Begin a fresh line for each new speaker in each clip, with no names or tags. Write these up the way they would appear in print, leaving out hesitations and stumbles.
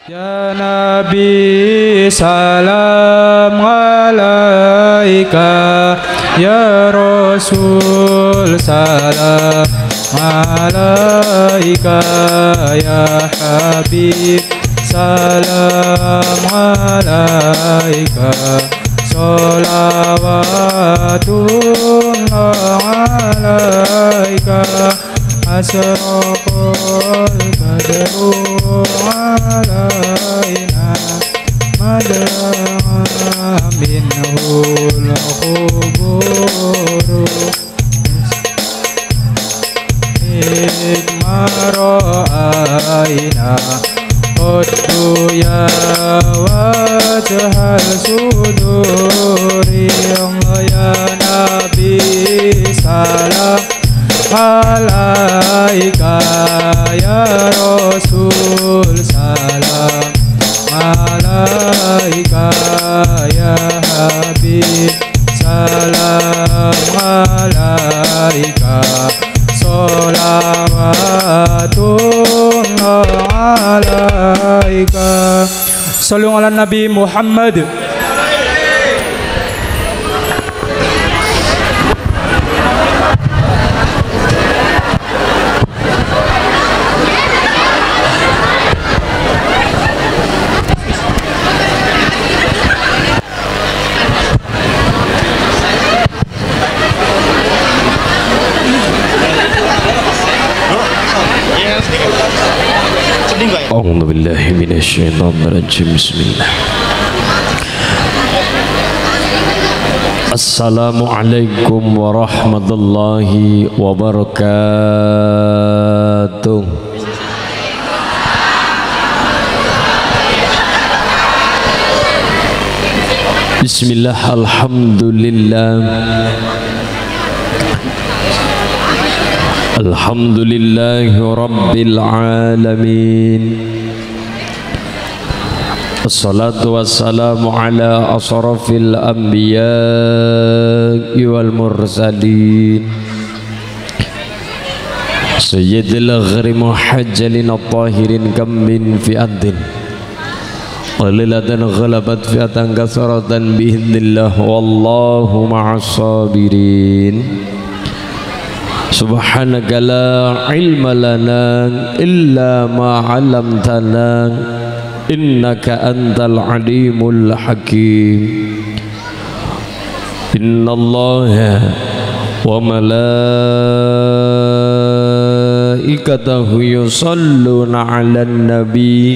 Ya Nabi salam alaika, ya Rasul salam alaika, ya Habib salam alaika, sholawatullah alaika, asraqal badru alaina, madra minhul khuburu, ikmaro aina qaddu ya wajhal suduri, ya Nabi salam alaika, ya Rasul salam alaika, ya Habib salam alaika, sholawatullah alaika. Sallu ala Nabi Muhammad.
A'udzu billahi minasyaitonir rajim. Bismillah. Assalamualaikum warahmatullahi wabarakatuh. Bismillah, alhamdulillah. Alhamdulillahi rabbil alamin. Assalatu wassalamu ala asrafil anbiya'i wal mursalin, sayyidil ghari muhajjalin at-tahirin, kam min fi'atin qalilatan ghalabat fi'atan kasaratan bi'idhnillah, wallahu ma'as sabirin. Subhanaka la ilma lana illa ma 'allamtana innaka antal alimul hakim. Innallaha wa malaikatahu yusalluna 'alan nabi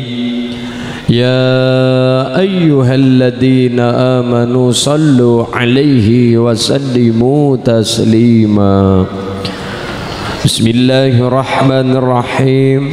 ya ayyuhalladzina amanu sallu 'alaihi wa sallimu taslima. Bismillahirrahmanirrahim.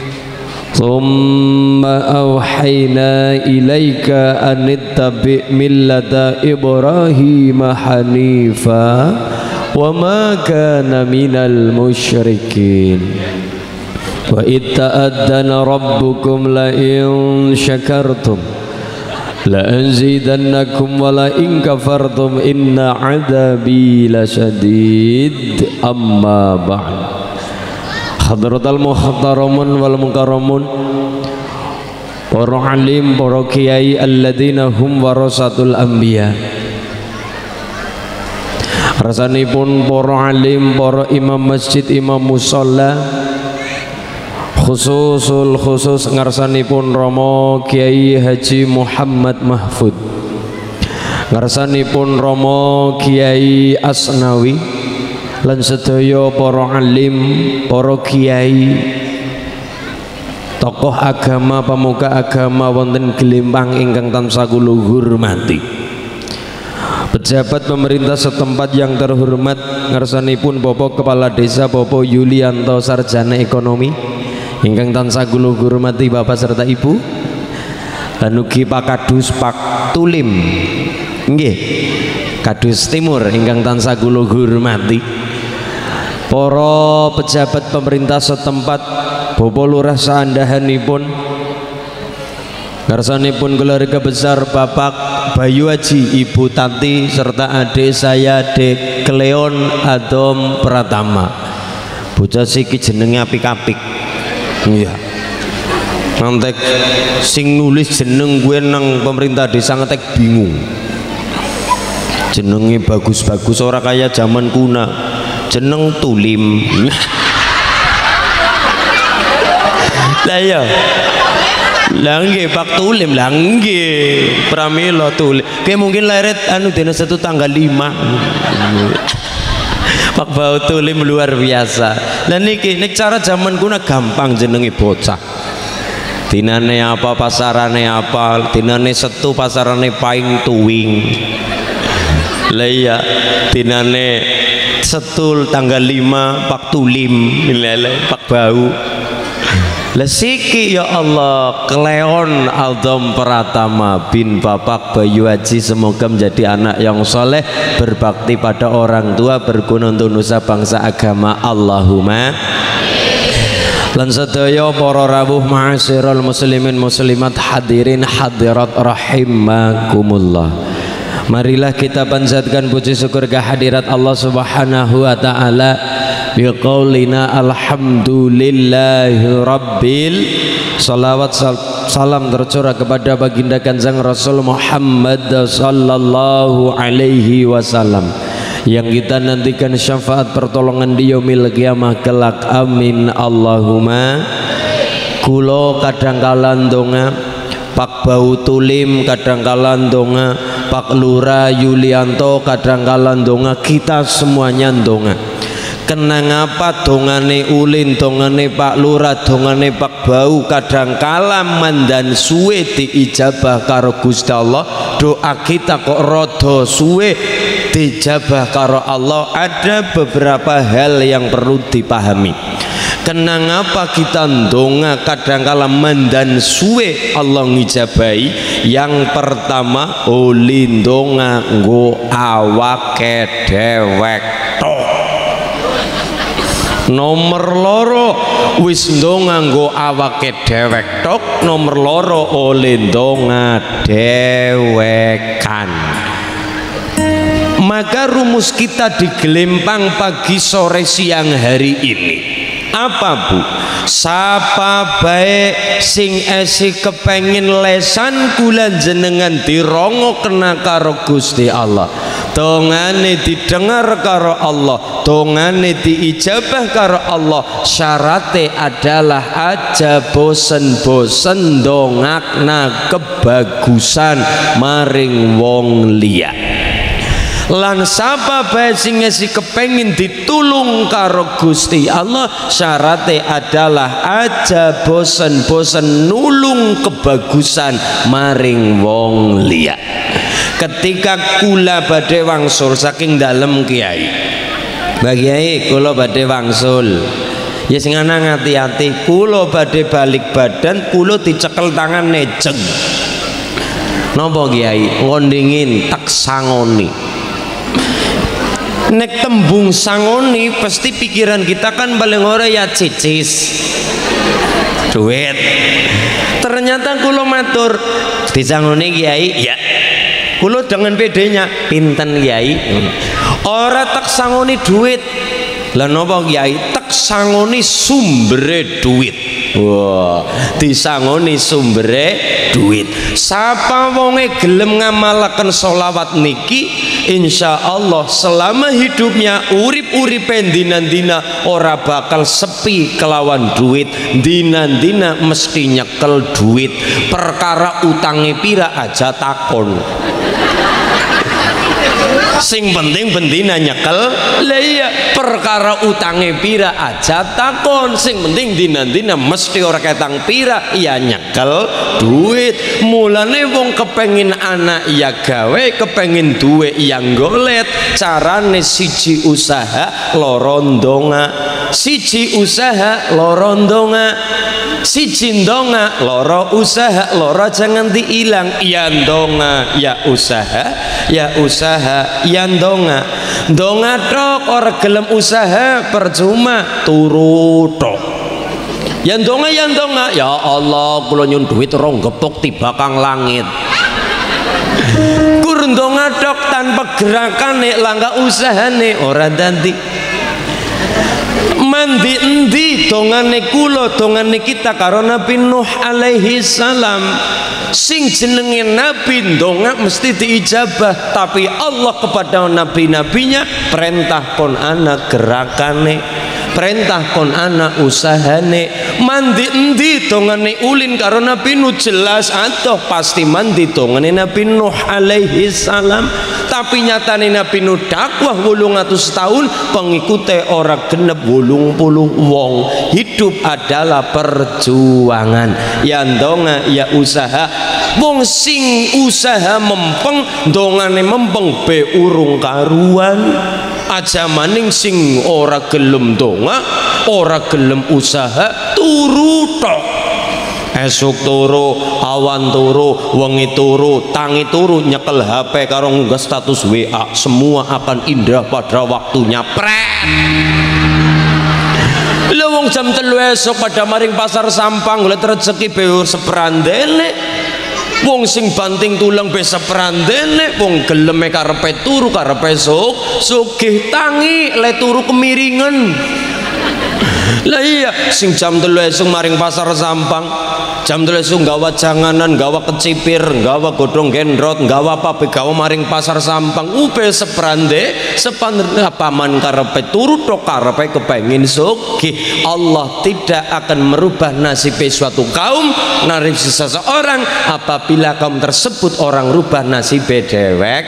Thumma awhayna ilaika anittabi' millata Ibrahim hanifa wa ma kana minal musyrikin. Wa itta'addana rabbukum la in syakartum la anzidannakum wa la in kafartum inna adabi lasyadid. Amma ba'd. Hadratal muhtaramun wal mukarramun, para alim, para kiai alladzina hum warasatul anbiya. Rasanipun para alim, para imam masjid, imam musalla, khusus ngarsanipun Romo Kiai Haji Muhammad Mahfud, ngarsanipun Romo Kiai Asnawi, lan sedaya para alim, para kiai, tokoh agama, pemuka agama wonten Gelembang ingkang tansah kula hormati, pejabat pemerintah setempat yang terhormat, ngarsanipun Bapak Kepala Desa Bapak Yulianto Sarjana Ekonomi ingkang tansah kula hormati Bapak serta Ibu, lan ugi Pak Kadus Pak Tulim nggih Kadus Timur ingkang tansah kula hormati, para pejabat pemerintah setempat, Bapak Lurah saandahanipun, ngarsanipun keluarga besar Bapak Bayu Haji, Ibu Tanti serta adik saya Dek Kleon Adom Pratama. Bocah siki jenenge apik-apik. Iya. ngantek sing nulis jeneng gue nang pemerintah desa ngetek bingung. Jenenge bagus-bagus ora kaya zaman kuna. Jeneng Tulim. Lah ya. Lah nggih Pak Tulim, lah nggih. Pramila Tulim. Kayak mungkin lahir anu dina 1 tanggal 5. Pak Bau Tulim luar biasa. Lah niki nek cara zaman kuna gampang jenenge bocah. Dinane apa pasarane apa, dinane Setu pasarane Paing Tuwing. Lah iya dinane Setul tanggal 5 Pak Tulim, lele Pak Bau. Lah siki ya Allah Kleon Aldom Pratama bin Bapak Bayu Haji semoga menjadi anak yang soleh, berbakti pada orang tua, berguna untuk nusa bangsa agama, Allahumma. Lan sedaya para rawuh ma'asyiral muslimin muslimat hadirin hadirat rahimakumullah. Marilah kita panjatkan puji syukur kehadirat Allah Subhanahu wa taala biqaulina alhamdulillahi rabbil. Salawat salam tercurah kepada baginda Kanjeng Rasul Muhammad sallallahu alaihi wasallam yang kita nantikan syafaat pertolongan di yaumil qiyamah kelak, amin Allahumma. Kulo kadangkala ndonga, Pak Bau Tulim kadangkala ndonga, Pak Lura Yulianto kadangkala ndonga, kita semuanya ndonga. Kenang apa dongane Ulin, dongane Pak Lura, dongane Pak Bau kadangkala mandan suwe diijabah karo Gusti Allah. Doa kita kok rodo suwe dijabah karo Allah. Ada beberapa hal yang perlu dipahami. Kenang apa kita ndonga kadangkala mandan suwe Allah ngijabahi. Yang pertama Ulin ndonga nggo awake dewek tok. Nomor loro wis ndonga nggo awake dewek tok. Nomor loro oleh ndonga dewekan. Maka rumus kita di Gelempang pagi sore siang hari ini apa Bu? Sapa bae sing esi kepengin lesan kula jenengan dirongo kena karo Gusti Allah, dongane didengar karo Allah, dongane diijabah karo Allah. Syaratnya adalah aja bosen-bosen dongakna kebagusan maring wong liya. Lan sapa bae sing ngesi kepengin ditulung karo Gusti Allah, syaratnya adalah aja bosen-bosen nulung kebagusan maring wong liya. Ketika kula badhe wangsul saking dalem Kiai, Mbak Kiai kula badhe wangsul, ya sing ana ngati-ati, kula badhe balik badan, kula dicekel tangan nejeng. Napa Kiai? Ngondingin tak sangoni. Nek tembung sangoni pasti pikiran kita kan paling ora ya cicis duit. Ternyata kulo matur disangoni Kiai, ya kulo dengan pedenya pinten Kiai, ora tak sangoni duit. Lah napa Kiai? Tak sangoni sumbere duit. Wah, disangoni sumbere duit. Sapa wonge gelem ngamalaken sholawat niki, insya Allah selama hidupnya urip-uripe dina-dina ora bakal sepi kelawan duit. Dina-dina mesti nyekel duit. Perkara utange pira aja takon. Sing penting bendina nyekel. Lah iya, perkara utange pira aja takon. Sing penting dina-dina mesti ora ketang pira iya nyekel duit. Mulane wong kepengin anak iya gawe, kepengin duwe iya golet. Carane siji usaha loro ndonga, siji usaha loro ndonga, siji ndonga loro usaha, loro jangan diilang. Ya ndonga ya usaha, ya usaha ya ndonga. Ndonga tok ora gelem usaha percuma turu tok. Ya ndonga ya Allah kula nyun duit rong gepok tiba kang langit. Kur ndonga tok tanpa gerakane langka usahane ora dadi. mandi endi dongane kula dongane kita karo Nabi Nuh alaihi salam. Sing jenenge nabi ndonga mesti diijabah, tapi Allah kepada nabi-nabinya perintah kon ana gerakane, perintah kon ana usahane. Mandi endi dongane ulin karo Nabi Nuh jelas adoh pasti mandi dongane Nabi Nuh alaihi salam. Tapi nyatane Nabi Nuh dakwah 800 tahun pengikute ora genep 80 wong. Hidup adalah perjuangan. Ya ndonga ya usaha. Wong sing usaha mempeng dongane mempeng be urung karuan. Aja maning sing ora gelem donga, ora gelem usaha, turu tok. Esuk turu, awan turu, wengi turu, tangi turu, nyekel HP karo ngunggah status WA, semua akan indah pada waktunya. Pret. Lha wong jam 3 esuk pada maring pasar Sampang golek rezeki beur seprandene. Wong sing banting tulang be seprandene, wong geleme karepe turu karepe sugih tangi le turu kemiringan. Lah iya sing jam 3 esuk maring pasar Sampang, jam 3 esuk nggawa janganan, nggawa kecipir, nggawa godhong gendrot, nggawa apa gawa maring pasar Sampang, upe seprande paman karepe turu tok karepe kepengin sugih. Allah tidak akan merubah nasib suatu kaum, nasib seseorang apabila kaum tersebut orang rubah nasib dewek.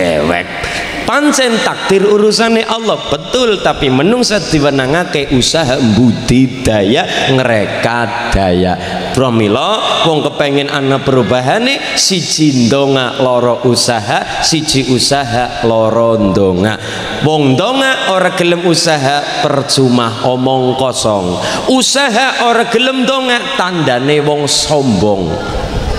Pancen takdir urusannya Allah betul, tapi menungsa diwenangake usaha budidaya ngrekat daya. Pramila wong kepengin ana perubahane siji ndonga loro usaha, siji usaha loro ndonga. Wong ndonga ora gelem usaha percuma omong kosong. Usaha ora gelem ndonga tandane wong sombong.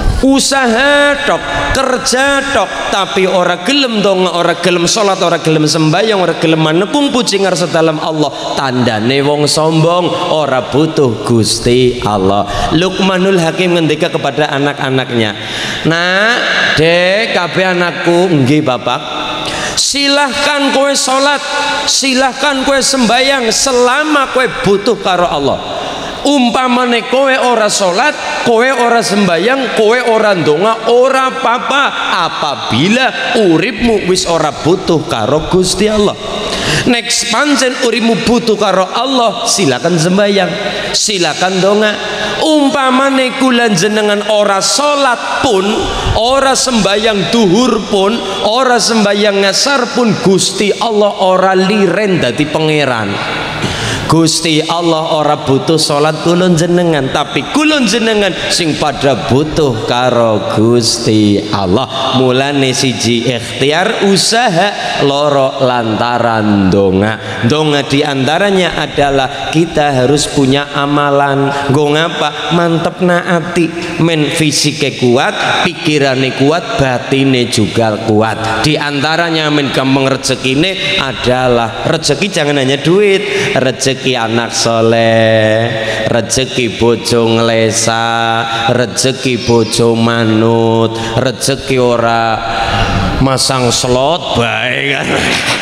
Usaha tok, kerja tok, tapi ora gelem donga, ora gelem salat, ora gelem sembahyang, ora gelem manekung puji ngarsa dalam Allah, tandane wong sombong, ora butuh Gusti Allah. Luqmanul Hakim ngendika kepada anak-anaknya, "Nak, Dek, kabeh anakku, nggih Bapak. Silahkan kowe salat, silahkan kowe sembahyang selama kowe butuh karo Allah. Umpamane kowe ora salat, kowe ora sembayang, kowe ora ndonga, ora apa-apa apabila uripmu wis ora butuh karo Gusti Allah. Next pancen uripmu butuh karo Allah, silakan sembayang, silakan ndonga. Umpamane kula jenengan ora salat pun, ora sembayang duhur pun, ora sembayang ngasar pun, Gusti Allah ora liren dadi pangeran. Gusti Allah ora butuh salat kulon jenengan, tapi kulon jenengan sing pada butuh karo Gusti Allah. Mulane siji ikhtiar usaha, loro lantaran donga. Donga diantaranya adalah kita harus punya amalan. Nggo ngapa? Mantepna ati, men fisike kuat, pikirane kuat, batine juga kuat. Diantaranya men gampang rezekine adalah rezeki jangan hanya duit, rezeki anak soleh, rezeki bojo nglesa, rezeki bojo manut, rezeki ora masang slot bae kan.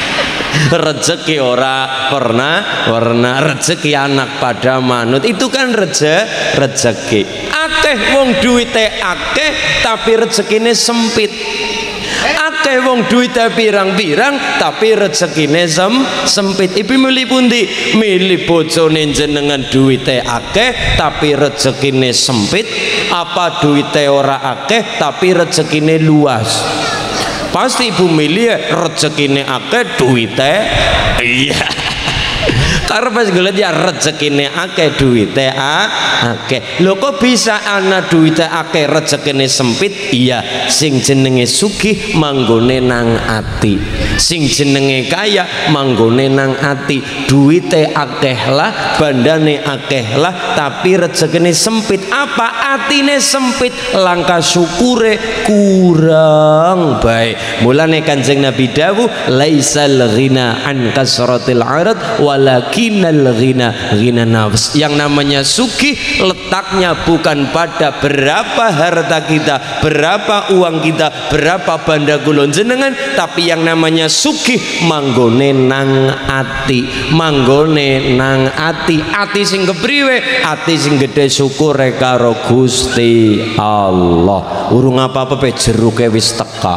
Rezeki ora pernah rezeki anak pada manut, itu kan rezeki. Akeh wong duwite akeh tapi rezekine sempit. Akeh wong duwite pirang-pirang tapi rezekine sempit. Ibu milih pundi? Milih bojone jenengan duwite akeh tapi rezekine sempit, apa duwite ora akeh tapi rezekine luas? Pasti ibu milih rezekine akeh duwite iya. Karena pas gue lihat ya rezekine akeh duwite akeh. Lho kok bisa ana duwite akeh rezekine sempit? Iya, sing jenenge sugih manggone nang ati, sing jenenge kaya manggone nang ati. Duwite akeh lah, bandane akeh lah, tapi rezekine sempit. Apa? Atine sempit, langkah syukure kurang baik. Mulane Kanjeng Nabi dawuh laisal ghina an kasratil arad walakin walakinal ghina nafs. Yang namanya sugih letaknya bukan pada berapa harta kita, berapa uang kita, berapa banda kulon jenengan, tapi yang namanya sugih manggone nang ati, manggone nang ati. Ati sing kepriwe? Ati sing gede syukur karo Gusti Allah. Urung apa-apa pe jeruke wis teka.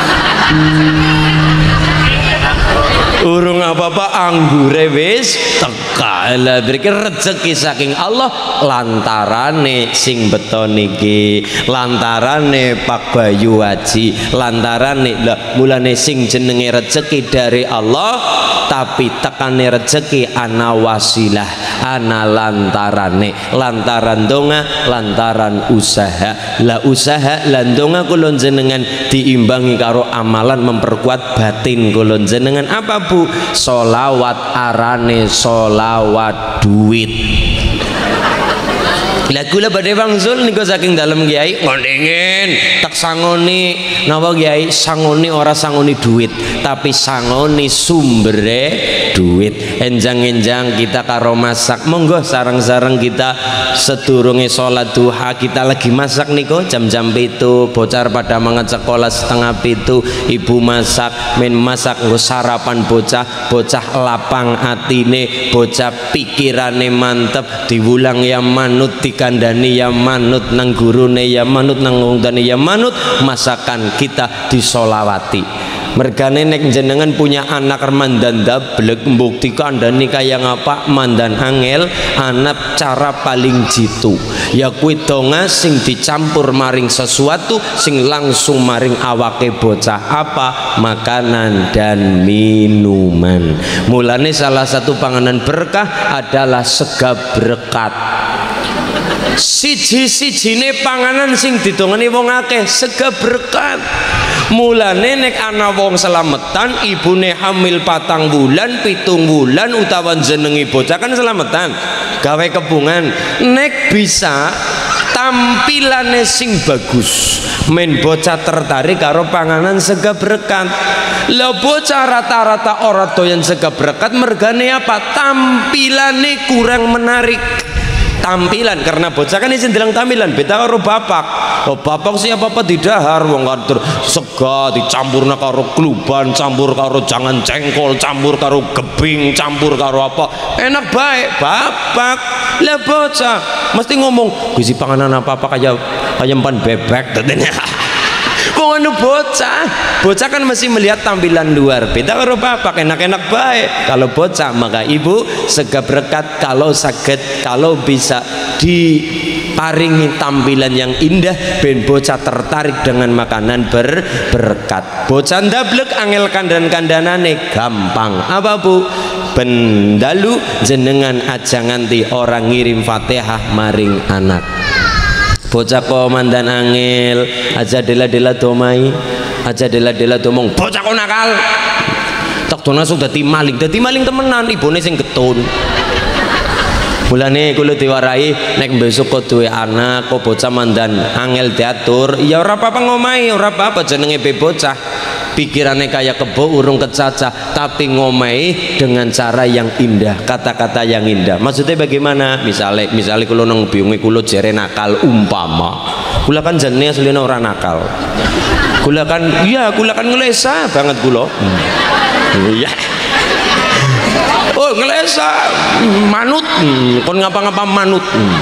Urung apa-apa anggure wis teka. Lah mriki rezeki saking Allah lantarane sing beto niki, lantarane Pak Bayu Haji, lantarane lah mulane sing jenenge rezeki dari Allah, tapi tekane rezeki ana wasilah, ana lantarane, lantaran donga, lantaran usaha. Lah usaha lan donga kula jenengan diimbangi karo amalan memperkuat batin kula jenengan. Apa Bu? Solawat, arane solawat duit. Lah kula badhe wangsul niku saking dalem Kiai ngondengin tak sangoni napa Kiai, sangoni ora sangoni duit tapi sangoni sumbere duit. Enjang-enjang kita karo masak, monggo sareng-sareng kita sedurunge salat duha kita lagi masak niku jam-jam 7 bocah pada mangat sekolah 6:30 ibu masak men masak nggo sarapan bocah, bocah lapang atine, bocah pikirane mantep, diwulang ya manut, dikandani ya manut, nang gurune ya manut, nang ngundane ya manut. Masakan kita disolawati. Mergane nek jenengan punya anak mandan dablek mbukti kandani kaya ngapa mandan angel, anak cara paling jitu ya kuwi donga sing dicampur maring sesuatu sing langsung maring awake bocah. Apa? Makanan dan minuman. Mulane salah satu panganan berkah adalah sega berkat. Siji-sijine panganan sing didongani wong akeh sega berkat. Mulane nek ana wong selametan ibune hamil 4 bulan 7 bulan utawa jenengi bocah kan selametan gawe kebungan, nek bisa tampilane sing bagus men bocah tertarik karo panganan sega berkat. Lah bocah rata-rata ora doyan sega berkat mergane apa? Tampilane kurang menarik. Tampilan karena bocah kan izin bilang tampilan beda karo bapak. Oh bapak sih apa didahar wong kader sega dicampurna karo kluban, campur karo jangan cengkol, campur karo gebing, campur karo apa enak baik bapak. Lah bocah mesti ngomong gusi panganan apa kayak empan bebek tentunya. Wong bocah kan masih melihat tampilan luar, beda karo bapak enak-enak baik. Kalau bocah maka ibu sega berkat kalau sakit, kalau bisa diparingi tampilan yang indah ben bocah tertarik dengan makanan berberkat. Bocah ndablek angel kandan-kandanane gampang. Apa Bu? Bendalu jenengan aja nganti orang ngirim Fatihah maring anak. Bocah komandan angel aja dela-dela domai, aja dela-dela domong bocah kok nakal tak dono langsung dadi maling temenan ibune sing getun. Mulane kula diwarai nek besok kok duwe anak kok bocah mandan angel diatur ya ora apa-apa ngomahi, ora apa-apa jenenge bocah pikirannya kayak kebo urung kecacah tapi ngomahi dengan cara yang indah, kata-kata yang indah. Maksudnya bagaimana? Misalnya kula nang biunge kula jere nakal umpama kula kan jenenge asline ora nakal, kula kan ngelesa banget kula. Iya oh ngelesa manut kon ngapa-ngapa manut.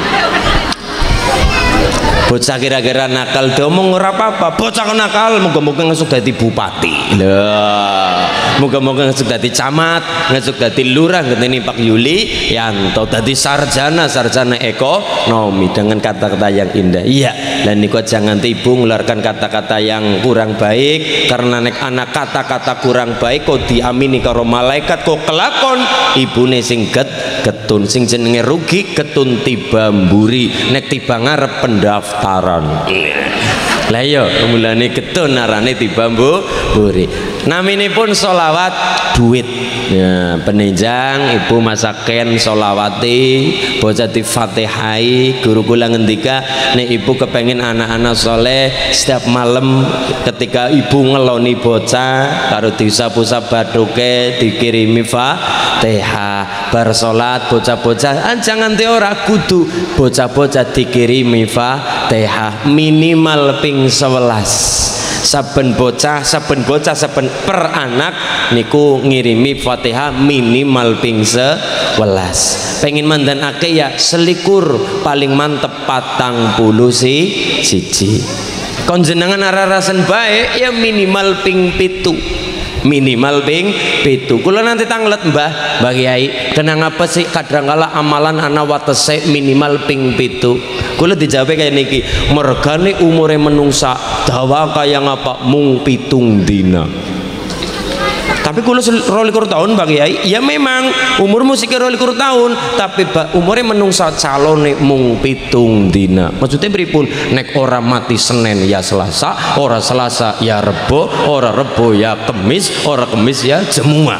Bocah kira-kira nakal diomong ora apa-apa, bocah nakal moga-moga ngesuk dadi bupati. Lah, moga-moga ngesuk dadi camat, ngesuk dadi lurah ngenteni Pak Yuli Yanto dadi sarjana ekonomi dengan kata-kata yang indah. Iya, dan niku jangan ibu ngeluarkan kata-kata yang kurang baik karena nek anak kata-kata kurang baik kok diamini karo malaikat kok kelakon ibune sing getun sing jenenge rugi getun tiba mburi nek tiba ngarep pendaftaran. Lah yo mulane getun arane tiba mburi. Naminipun solawat duit. Ya, penenjang ibu masaken solawati, bocah di fatihai. Guru kula ngendika, nek ibu kepengen anak-anak soleh setiap malam ketika ibu ngeloni bocah karo disap-usap baduke dikirimi fatihah. Bar salat bocah-bocah jangan te ora kudu bocah-bocah dikirimi fatihah minimal ping 11. Saben bocah saben per anak niku ngirimi Fatihah minimal ping 11. Pengen mandanake ya selikur paling mantep 40 siji. Kon jenengan arah-arasen baik ya minimal ping 7. Minimal ping 7. Kula nanti tanglet Mbah Kiai, kenang apa sih kadangkala amalan ana watese minimal ping 7. Kula dijawab kayak niki, mergane umure menungsa dawa kaya ngapa mung 7 dina. Tapi kula 22 tahun Mbak Kiai, ya memang umurmu sik 22 tahun, tapi umure menungsa calone mung 7 dina. Maksudnya pripun? Nek ora mati Senin ya Selasa, ora Selasa ya Rebo, ora Rebo ya Kemis, ora Kemis ya Jumat.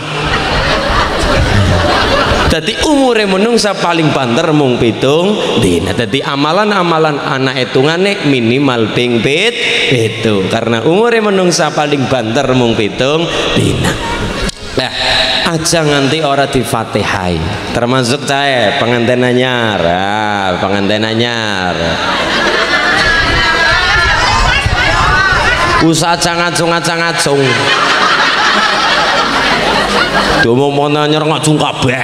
Jadi umure menungsa paling banter mung 7 dina. Jadi amalan-amalan anak hitungane minimal ping 7 karena umure menungsa paling banter mung 7 dina. Nah, aja nganti ora difatihai. Termasuk saya pengantin anyar. Pengantin anyar. Usaha ngacung-ngacung. Domo mono nyer ngacung kabeh.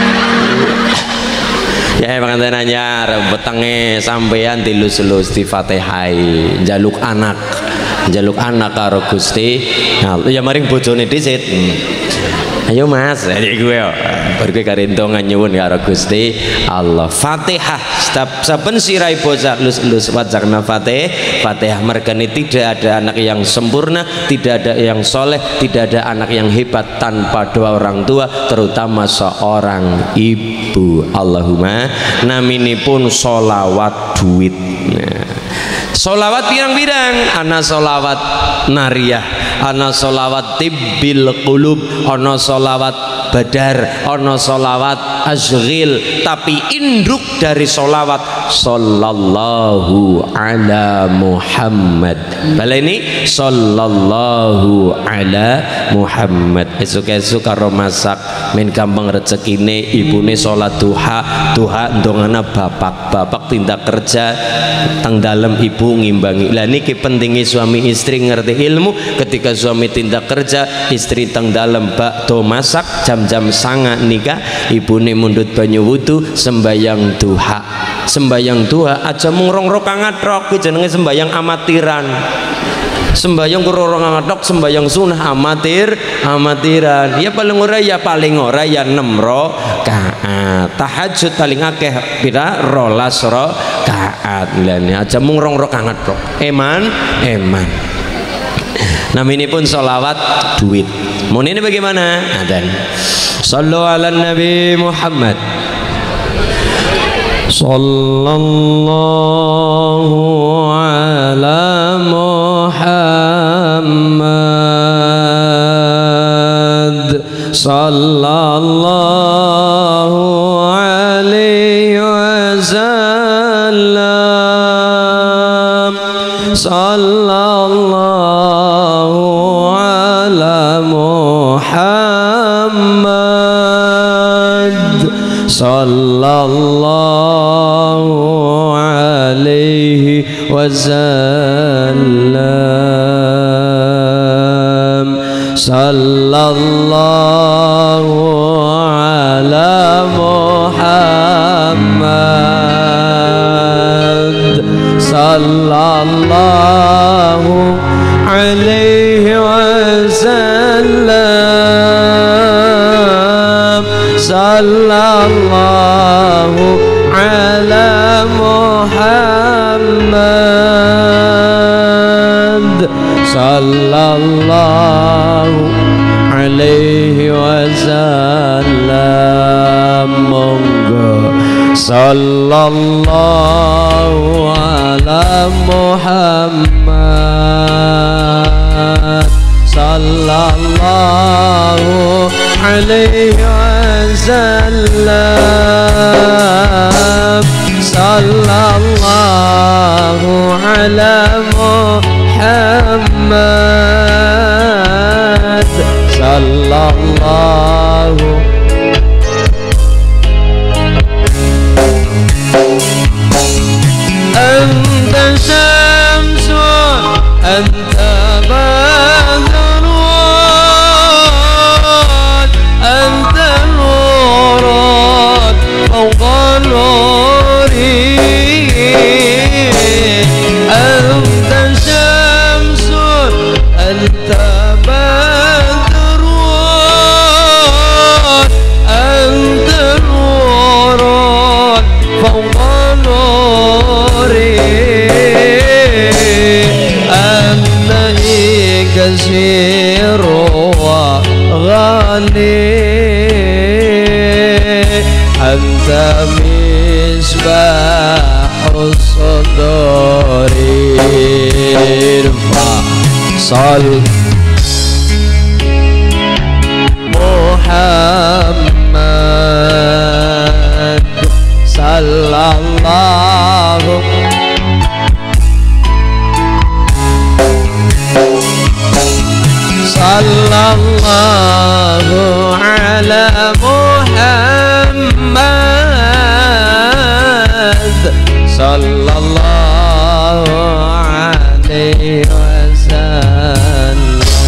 Ya pengantin anyar wetenge sampean dilus-lus difatihai, njaluk anak karo Gusti. Ya maring bojone dhisik. Ayo Mas, jadi gue pergi karintongan nyuwun karo Gusti Allah. Fatihah saben sirai bocah lus wajahna Fatihah. Mergane tidak ada anak yang sempurna, tidak ada yang soleh, tidak ada anak yang hebat tanpa doa orang tua, terutama seorang ibu. Allahumma naminipun solawat duit. Solawat pirang-pirang, ana solawat nariyah, ana solawat tibbil qulub, ana solawat badar, ana solawat azghil. Tapi induk dari solawat sallallahu ala Muhammad. Baleni sallallahu ala Muhammad. Esuk-esuk karo masak men gampang rezekine ibune salat duha ndongana bapak tindak kerja teng dalem ibu ngimbangi. Lah niki pentingnya suami istri ngerti ilmu. Ketika suami tindak kerja, istri teng dalem bakdo masak, jam-jam sanga nikah, ibune mundut banyu wudu, sembayang duha. Sembayang duha aja mung rong rakaat tok, jenenge sembayang amatiran. Sembayang kurang ngatok, sembayang sunnah amatiran. Ya paling ora ya 6 rakaat. Tahajud paling akeh pira 12 rakaat. Lane aja mung rong rakaat tok. Eman. Naminipun sholawat duit. Mun ini bagaimana? Adzan. Shallu ala Nabi Muhammad. Sallallahu ala Muhammad. Sallallahu alaihi wasallam. Sallallahu ala Muhammad. Sallallahu alaihi wasallam. Sallallahu ala Muhammad. Sallallahu alaihi wasallam. Sallallahu ala Muhammad. Sallallahu alaihi wasallam. Monggo sallallahu ala Muhammad. Sallallahu عليه وسلم صلى الله على محمد صلى الله أنت شمس أنت بدر أنت نور فوق النور أنت شمس أنت بدر أنت نور فوق النور أنت كثير وغني أنت مصباح الصدور ارفع صل محمد صلى الله صلى الله على محمد صلى الله عليه وسلم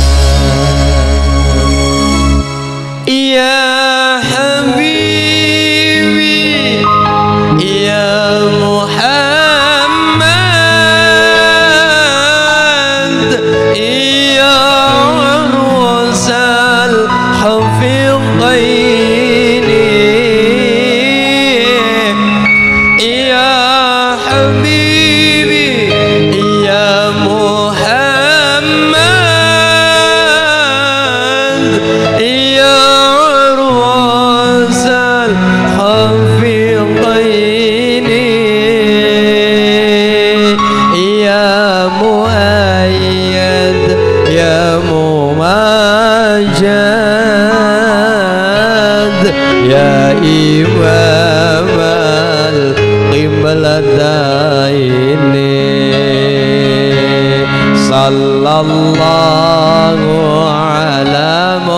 يا حبيبي يا محمد يا عروس الحفيظين يا حبيبي يا محمد يا عروس الحفيظين يا مؤيد يا ممجد يا إمام القبلتين صلى الله على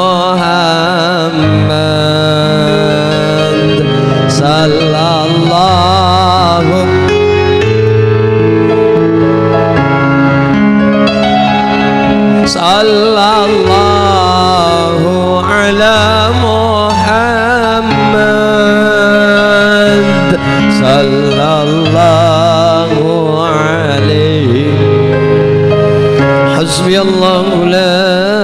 محمد صلى الله صلى الله على محمد صلى الله عليه حسبي الله لا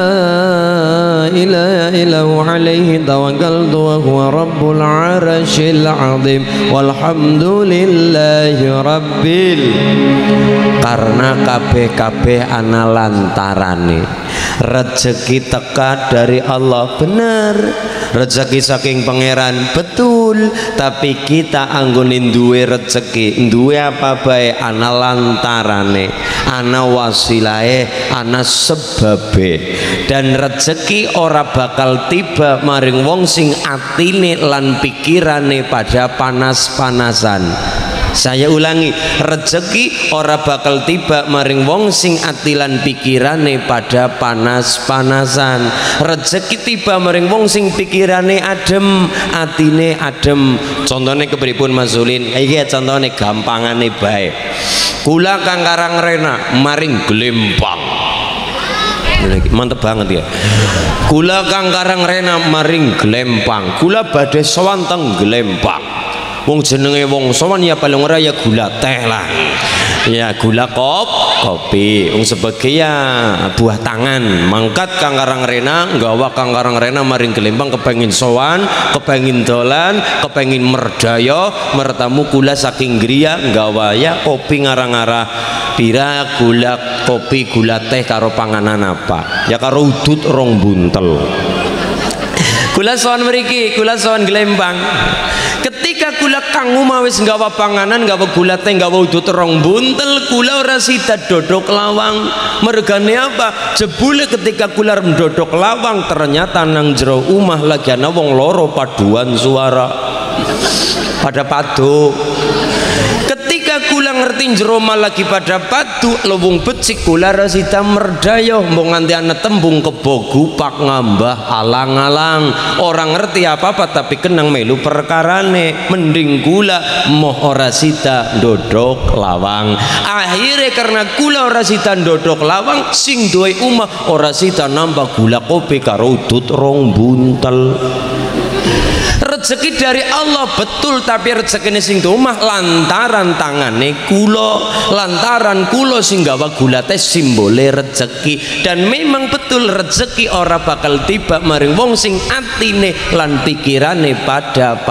إله إلا هو عليه توكلت وهو رب العرش العظيم والحمد لله rabbil karena kabeh-kabeh ana lantarane rezeki teka dari Allah benar rezeki saking pangeran betul tapi kita anggonin duwe rezeki duwe apa bae ana lantarane ana wasilahe ana sebabe dan rezeki ora bakal tiba maring wong sing atine lan pikirane pada panas-panasan. Saya ulangi, rezeki ora bakal tiba maring wong sing atilan pikirane pada panas-panasan. Rezeki tiba maring wong sing pikirane adem, atine adem. Contohnya kepripun Mas Ulin? Iki contohnya gampangane bae. Kula Kang Karang Rena maring Glempang. Mantep banget ya. Kula Kang Karang Rena maring Glempang. Kula badhe sowan teng Glempang. Wong jenenge wong sowan ya paling ora ya gula teh lah. Ya gula kopi. Wong sebagai ya buah tangan. Mangkat Kang Karang Rena, nggawa Kang Karang Rena maring Glempang kepengin sowan, kepengin dolan, kepengin merdaya, mertamu kula saking griya nggawa ya kopi ngarang-arah pira gula kopi gula teh karo panganan apa? Ya karo udut rong buntel. Kula sowan mriki, kula sowan Glempang. Ketika kula kang umah wis nggawa panganan, nggawa gulate, nggawa udut rong buntel, kula ora sida dodok lawang. Mergane apa? Jebule ketika kula ndodok lawang ternyata nang jero umah lagi ana wong loro paduan suara. Pada padu. Ketika kula ngerti jero omah lagi pada padu, lubung becik kula rasida merdayo mbok nganti ana tembung kebo gupak ngambah alang-alang. Orang ngerti apa-apa tapi kenang melu perkarane. Mending kula moh ora sida ndodok lawang. Akhirnya karena kula ora sida ndodok lawang, sing duwe omah ora sida nambah gula kopi karo udut rong buntel. Rezeki dari Allah betul, tapi rezekine sing omah lantaran tangane kula, lantaran kula sing gawa gulate simbole rezeki. Dan memang betul rezeki ora bakal tiba maring wong sing atine lan pikirane pada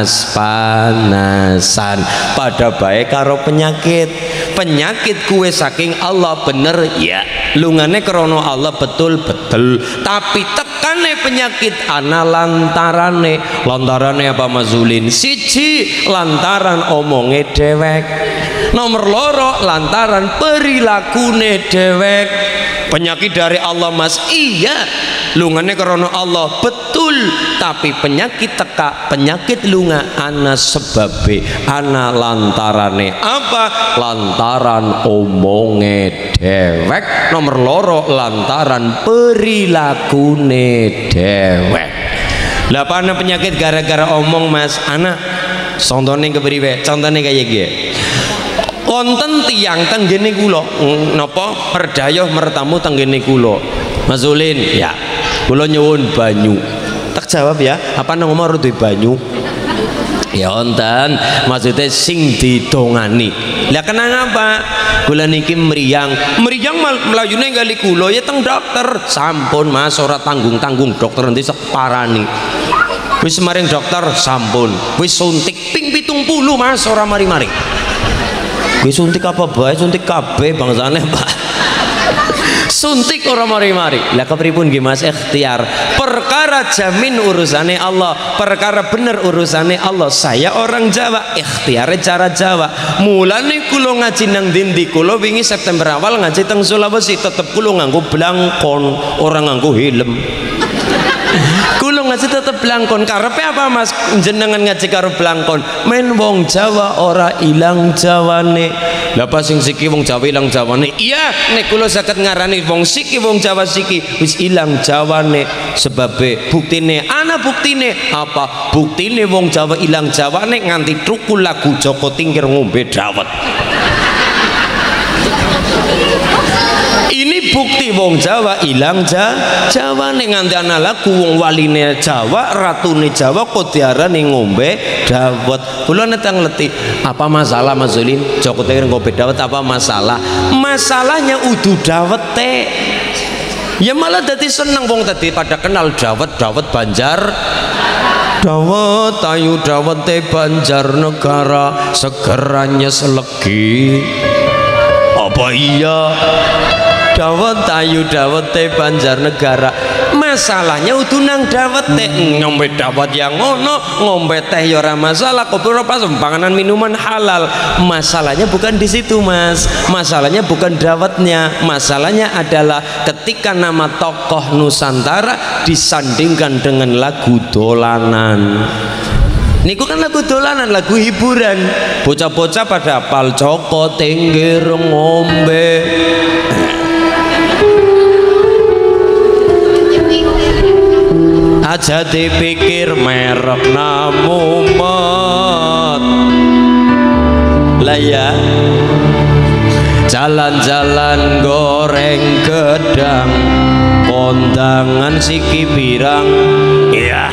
panas-panasan, pada bae karo penyakit. Penyakit kuwe saking Allah bener ya, lungane krono Allah betul, tapi tekane penyakit ana lantarane apa Mas Zulin? Siji lantaran omonge dewek, nomor loro lantaran perilakune dewek. Penyakit dari Allah Mas, iya, lungane karena Allah betul, tapi penyakit teka, penyakit lunga ana sebabe, ana lantarane apa? Lantaran omonge dewek. Nomor loro lantaran perilakune dewek. Lah pana penyakit gara-gara omong Mas, anak contohnya kepriwe? Contohnya kayak gini. Wonten tiyang tenggene kula napa perdayoh mertamu tenggene kula. Mas Ulin, ya. Kula nyuwun banyu. Tak jawab ya, apa nang omah duwe banyu? Ya wonten, maksudnya sing didongani. Lah kenapa? Kula niki mriyang melayune gali kula ya teng dokter. Sampun Mas, ora tanggung-tanggung dokter endi separani. Wis maring dokter sampun. Wis suntik ping 70 Mas, ora mari-mari. Wis suntik apa bae, suntik kabeh bangsane Pak. Suntik orang mari-mari. Lah kepripun nggih Mas? Ikhtiar. Perkara jamin urusane Allah, perkara bener urusane Allah. Saya orang Jawa, ikhtiare cara Jawa. Mulane kula ngaji nang ndi kula wingi September awal ngaji teng Sulawesi tetep kula nganggo blangkon, orang nganggo helm. Kula ngaji tetep blangkon. Karepe apa Mas jenengan ngaji karo blangkon? Men wong Jawa ora ilang Jawane. Lah pas sing siki wong Jawa ilang Jawane. Iya, nek kula saged ngarani wong siki wong Jawa siki wis ilang Jawane. Sebabe buktine ana buktine apa? Buktine wong Jawa ilang Jawane nganti trukul lagu Joko Tingkir ngombe dawet. Ini bukti wong Jawa ilang Jawa ning nganti ana lagu wong waline Jawa, ratune Jawa kok diarani ngombe dawet. Kula netang leti, apa masalah Mas Zulin? Joko Tingkir ngombe dawet apa masalah? Masalahnya udu dawete. Ya malah dadi seneng wong tadi pada kenal dawet Banjar. Dawet ayu dawete Banjarnegara segeranya selegi. Apa iya? Dawet ayu dawete Banjarnegara. Masalahnya udah nang dawete. Ngombe dawet yang ngono, ngombe teh ya ora masalah, kopi ora pas, panganan minuman halal. Masalahnya bukan di situ Mas. Masalahnya bukan dawetnya. Masalahnya adalah ketika nama tokoh Nusantara disandingkan dengan lagu dolanan. Niku kan lagu dolanan, lagu hiburan. Bocah-bocah pada apal Joko Tingkir ngombe. Aja dipikir merek namumet. Lah ya, jalan-jalan goreng gedang, kondangan siki pirang. Ya.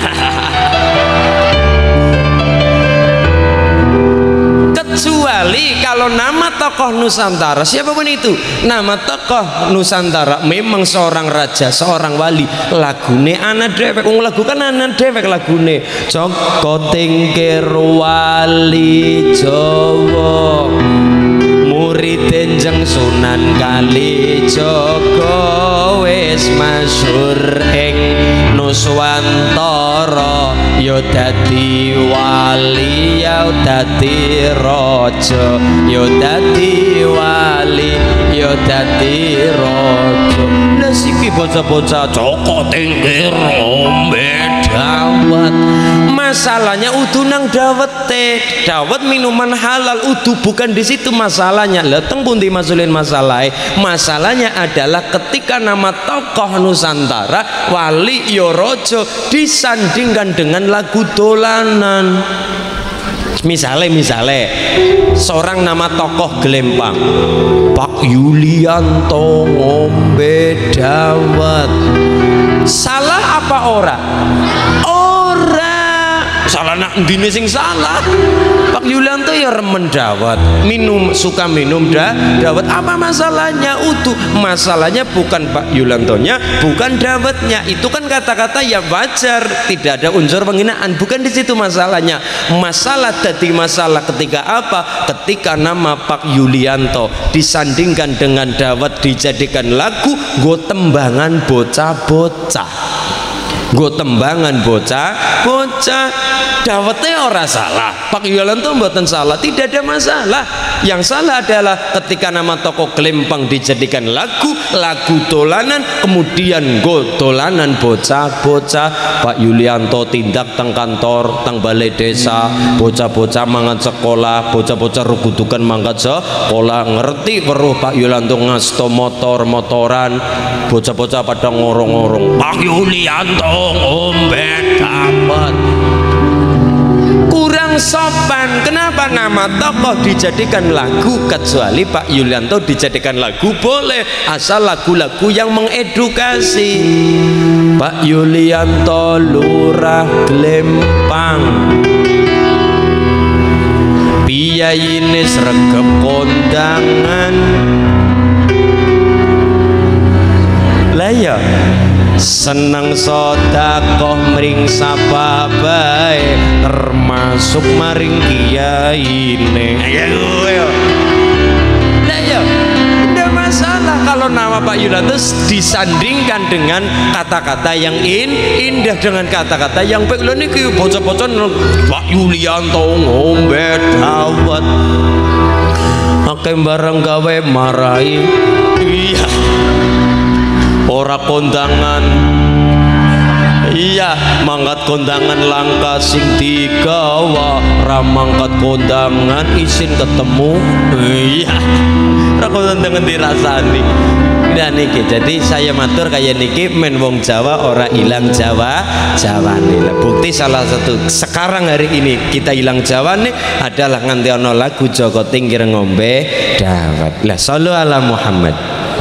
Kecuali kalau nama tokoh Nusantara siapapun itu, nama tokoh Nusantara memang seorang raja, seorang wali, lagune ana dhewek. Wong lagu kan ana dhewek lagune. Joko Tingkir wali Jawa, murid enjeng Sunan Kalijaga, wis masyhur ing Nuswantara. yo dadi wali yo dadi raja yo dadi wali yo dadi raja. Lah siki bocah-bocah Joko Tingkir ngombe dawet. Masalahnya udu nang dawete. Dawet minuman halal udu bukan di situ masalahnya. Lah teng pundi masulin masalahnya? Masalahnya adalah ketika nama tokoh Nusantara wali yo raja disandingkan dengan lagu dolanan. Misalnya seorang nama tokoh Gelempang, Pak Yulianto ngombe dawet. Salah apa ora? Ora. Salah nak ndine sing salah. Pak Yulianto ya remen dawet, suka minum dawet. Apa masalahnya? Utuh. Masalahnya bukan Pak Yuliantonya, bukan dawetnya. Itu kan kata-kata yang wajar, tidak ada unsur penghinaan. Bukan di situ masalahnya. Masalah dadi masalah ketika apa? Ketika nama Pak Yulianto disandingkan dengan dawet dijadikan lagu, go tembangan bocah-bocah. Go tembangan bocah-bocah. Dawetnya ora salah, Pak Yulianto mboten salah, tidak ada masalah. Yang salah adalah ketika nama tokoh Gelempang dijadikan lagu dolanan, kemudian go dolanan bocah-bocah. Pak Yulianto tindak teng kantor, teng balai desa, bocah-bocah mangan sekolah, bocah-bocah rugudukan mangkat sekolah. Ngerti weruh Pak Yulianto ngasto motor-motoran, bocah-bocah pada ngorong-ngorong, Pak Yulianto ngombe dawet. Kurang sopan. Kenapa nama tokoh dijadikan lagu kecuali Pak Yulianto dijadikan lagu boleh, asal lagu-lagu yang mengedukasi. Pak Yulianto lurah Gelempang, biayine sregep kondangan. Lah ya seneng sedekah mring sapa bae termasuk maring kiyaine. Lah ya ndak masalah kalau nama Pak Yulianto disandingkan dengan kata-kata yang indah, dengan kata-kata yang baik. Lho niki bocah-bocah Pak Yulianto ngombe dawet akeh barang gawe marai. Iya, ora kondangan. Iya, mangkat kondangan langka sing digawa, ra mangkat kondangan isin ketemu. Iya, ra kondangan dirasani. Nah niki, jadi saya matur kayak niki men wong Jawa ora ilang Jawane. Bukti salah satu sekarang hari ini kita hilang Jawane adalah nganti ana lagu Joko Tingkir ngombe dawet. Lah sallu ala Muhammad.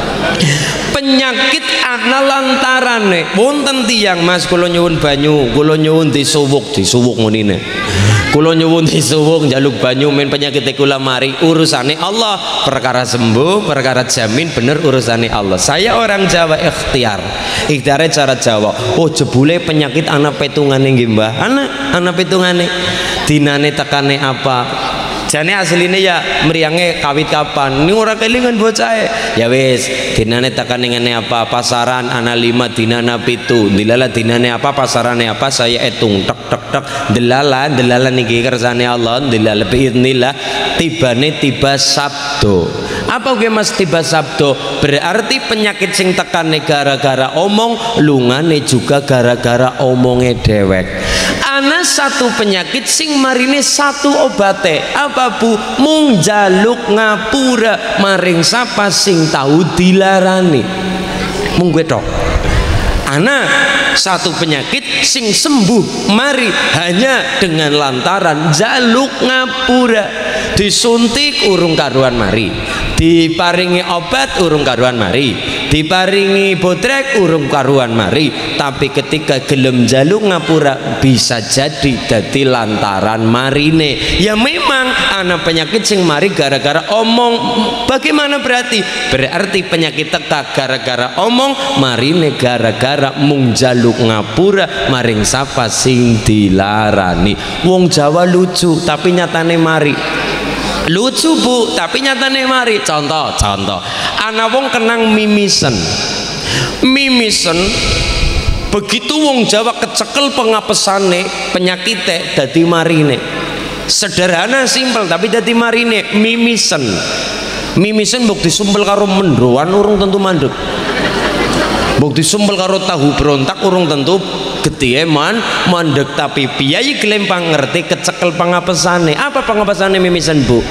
Penyakit ana lantarane wonten tiyang Mas kula nyuwun banyu, kula nyuwun disuwuk ngunine. Kula nyuwun disuwuk njaluk banyu men penyakit kula mari, urusane Allah, perkara sembuh, perkara jamin bener urusane Allah. Saya orang Jawa ikhtiare cara Jawa. Oh jebule penyakit ana petungane nggih Mbah. Ana petungane. Dinane tekane apa? Jane asline ya meriange kawit kapan. Ini ora kelingan bocahe. Ya wis, dinane tekane ngene apa? Pasaran ana 5 dinana 7. Dilala dinane apa? Pasarane apa? Saya hitung tek tek tek. Delala niki kersane Allah. Delala biidznillah tibane tiba Sabdo. Apa gue Mas tiba Sabdo? Berarti penyakit sing tekane gara-gara omong, lungane juga gara-gara omonge dewek. Ana satu penyakit sing marine satu obate. Apa Bu? Mung jaluk ngapura maring sapa sing tahu dilarani. Mung gue tok. Ana satu penyakit sing sembuh mari hanya dengan lantaran jaluk ngapura. Disuntik urung karuan mari, diparingi obat urung karuan mari, diparingi bodrek urung karuan mari. Tapi ketika gelem jaluk ngapura bisa jadi dadi lantaran marine. Ya memang ana penyakit sing mari gara-gara omong. Bagaimana berarti? Berarti penyakit teka gara-gara omong, marine gara-gara mung jaluk ngapura maring sapa sing dilarani. Wong Jawa lucu tapi nyatane mari. Lucu Bu, tapi nyatane mari. Contoh. Ana wong kenang mimisen Begitu wong Jawa kecekel pengapesane penyakite dadi marine. Sederhana simpel tapi dadi marine mimisen. Mimisen mbok disumpel karo mendoan urung tentu mandeg. Mbok disumpel karo tahu berontak urung tentu gedhe mandeg tapi piyai gelempang ngerti kecekel pangapesane. Apa pangapesane mimisen, Bu?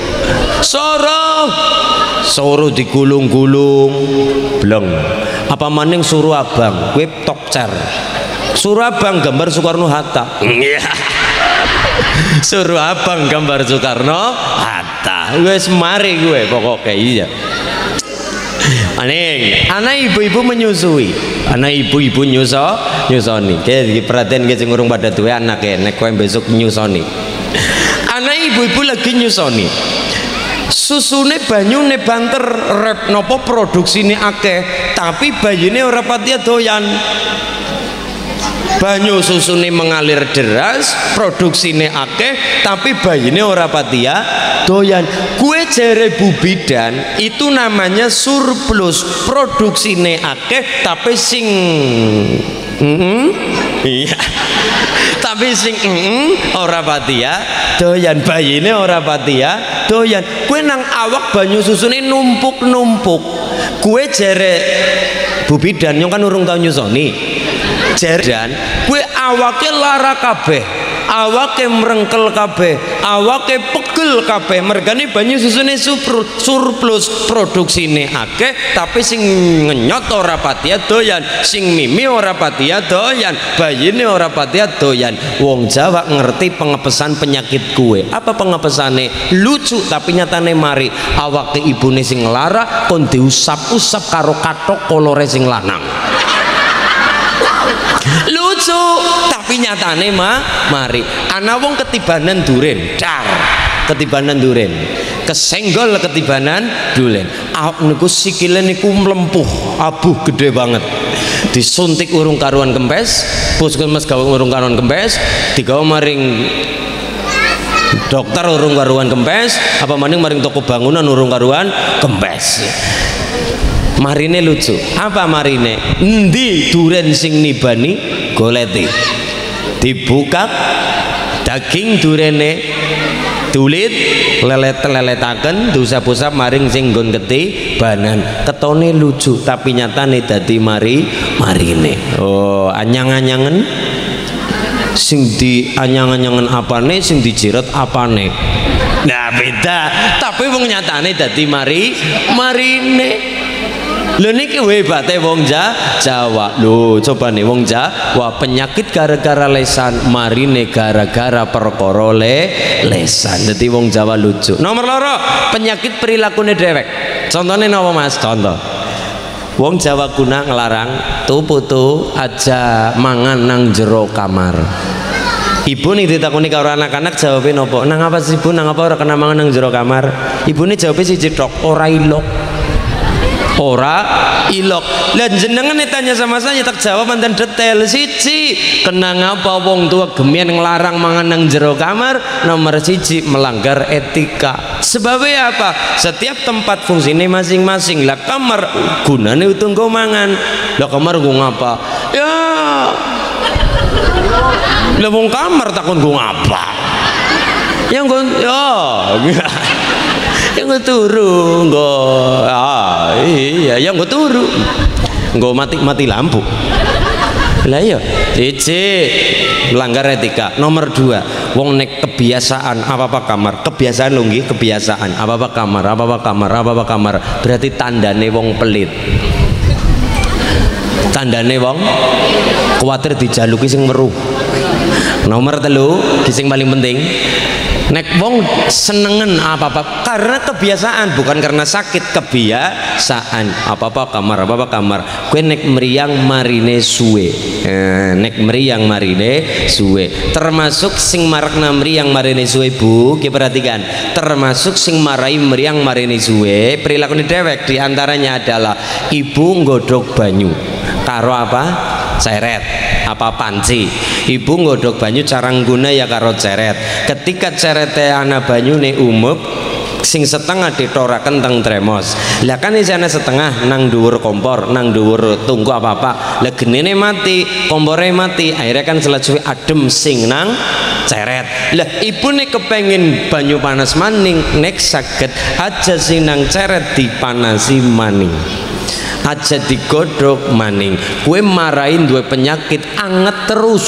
Soro digulung-gulung bleng. Apa maning suruh abang kuwi tokcer. Suruh abang gambar Soekarno Hatta. Suruh abang gambar Soekarno Hatta. Wis mari gue pokoknya iya. Anak ibu-ibu menyusui, anak ibu-ibu nyusoni. Kayak perhatian ke ngurung pada tuwe anak nek kowe besok nyusoni. Anak ibu-ibu lagi nyusoni. Susune banyune banter rep nopo produksine akeh, tapi bayine ora pati doyan. Banyu susune mengalir deras, produksine akeh, tapi bayine ora pati doyan. Kue jere Bu Bidan itu namanya surplus, produksine akeh tapi sing iya. Tapi sing ora pati doyan, bayine ora pati doyan. Kue nang awak banyu susune numpuk-numpuk. Kue jere Bu Bidan yang kan urung tau nyusoni. Jeran kue awake lara kabeh, awake merengkel kabeh, awake pegel kabeh. Mergane banyu susune surplus, produksine akeh tapi sing ngenyot ora pati doyan, sing mimi ora pati doyan, bayine ora pati doyan. Wong Jawa ngerti pengepesan penyakit kue. Apa pengepesane? Lucu tapi nyatane mari. Awake ibune sing lara kon diusap-usap karo kathok kolore sing lanang. Lucu tapi nyatane mari ana wong ketibanan duren dar ketibanan duren kesenggol ketibanan duren awak niku sikile niku mlempuh abuh gede banget disuntik urung karuan kempes puskesmas gawe urung karuan kempes digawe maring dokter urung karuan kempes apa maning maring toko bangunan urung karuan kempes. Marine lucu. Apa marine? Endi duren sing nibani goleti. Dibuka daging durene tulit lelet-leletaken dusap-usap maring sing nggon ketibanan. Ketone lucu tapi nyatane dadi marine. Oh, anyang-anyangen sing di anyang-anyangen apane sing dijiret apane. Nah, beda. Tapi wong nyatane dadi marine. Lho niki hebate wong Jawa. Lho coba nih wong Jawa penyakit gara-gara lesan, marine gara-gara perkara lesan. Dadi wong Jawa lucu. Nomor loro, penyakit perilakune dhewek. Contone napa Mas? Contoh. Wong Jawa kuna ngelarang putu aja mangan nang jero kamar. Ibu nih ditakoni karo anak-anak jawabe nopo? Nang apa sih Bu? Nang apa ora kena mangan nang jero kamar? Ibu nih jawabnya siji tok, ora ilok. Ora ilok. Lah jenengan tanya sama saya tak jawab mantan detail siji. Kenang apa wong tua gemien nglarang mangan nang jero kamar? Nomor siji melanggar etika. Sebabnya apa? Setiap tempat fungsine masing-masing. Lah kamar gunane utunggo mangan. Lah kamar nggo ngapa? Ya lah wong kamar takon nggo ngapa? Yang nggo ya yang gue turu iya yang gue turu gue mati lampu lah iya melanggar etika. Nomor dua wong nek kebiasaan apa kamar kebiasaan lunggi kebiasaan apa kamar berarti tandane wong pelit tandane wong kuwatir dijaluki sing weruh. Nomor telu sing paling penting nek wong senengen apa-apa karena kebiasaan bukan karena sakit kebiasaan apa-apa kamar kowe nek meriang marine suwe nek meriang marine suwe termasuk sing marakna meriang marine suwe Bu ki perhatikan termasuk sing marai meriang marine suwe perilaku dewek diantaranya adalah ibu nggodhog banyu karo apa ceret apa panci ibu nggodhog banyu cara ngguna ya karo ceret ketika cerete ana banyune umup sing setengah ditoraken teng tremos. Lah kan isane setengah nang dhuwur kompor, nang dhuwur tungku apa-apa. Lah genine mati, kompore mati, akhirnya kan selesai adem sing nang ceret. Lah ibune kepengin banyu panas maning, nek saged aja sing nang ceret dipanasi maning. Aja digodhog maning. Kowe marahin duwe penyakit anget terus.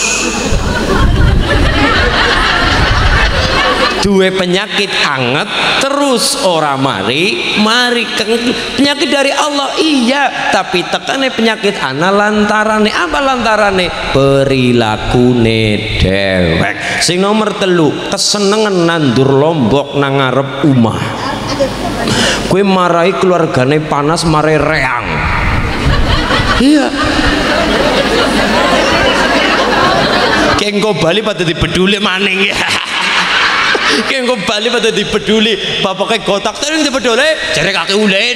Duwe penyakit anget terus ora mari penyakit dari Allah iya, tapi tekane penyakit ana lantarane apa lantarane perilakune dewek. Sing nomor 3 kesenengan nandur lombok nang ngarep omah. Kowe marahi keluargane panas mare reang. Iya. Kengko Bali pada dipeduli maning ya. Kengko Bali pada dipeduli bapake gotak terus dipeduli jare kaki ulen.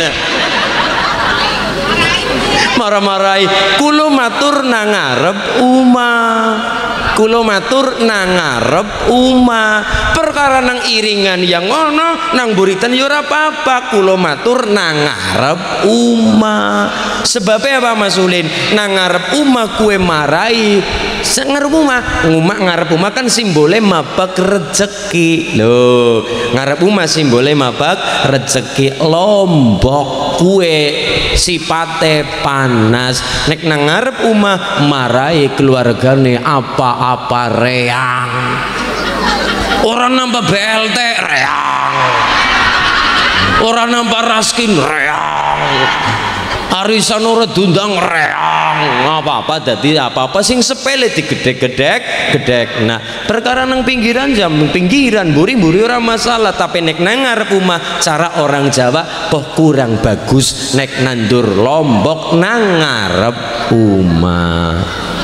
Marah-marahi kulo matur nang ngarep omah. Kulo matur nang ngarep omah, perkara nang iringan yang ngono nang buritan ya ora apa-apa. Kulo matur nang ngarep omah. Sebabnya apa Mas Ulin? Nang ngarep omah kue marai. Ngarep omah, ngarep omah kan simbole mabak rezeki. Loh, ngarep omah simbole mabak rezeki. Lombok kue sipate panas. Nek nang ngarep omah marai keluargane apa-apa reang. Orang nambah BLT reang. Orang nambah raskin reang. Arisan ora diundang reang. Apa-apa dadi apa-apa sing sepele digedhek-gedhek. Nah, perkara nang pinggiran buri-buri ora masalah, tapi nek nang ngarep omah cara orang Jawa kok kurang bagus nek nandur lombok nang ngarep omah.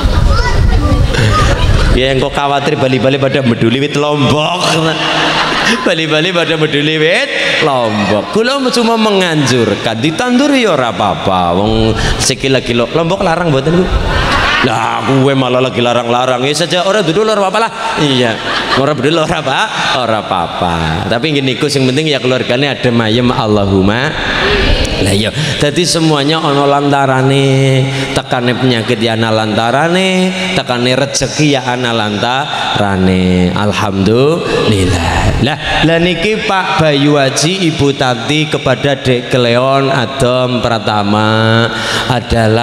Ya engko khawatir bali-bali pada meduli wit lombok. Bali-bali pada meduli wit lombok. Kula cuma menganjurkan ditandur ya ora apa-apa. Wong sekilo-kilo lombok larang mboten Bu? Lah gue malah lagi larang-larang ya saja orang duduk ora apa-apa lah. Iya. Ora bedul ora apa-apa. Tapi ngene iku sing penting ya keluargane adem ayem Allahumma. Lah iya, jadi semuanya ono lantarane, tekane penyakit ya ana lantarane, tekane rezeki ya ana lantarane. Alhamdulillah. Lah niki Pak Bayu Haji, Ibu Tati kepada Dek Kleon Adom Pratama adalah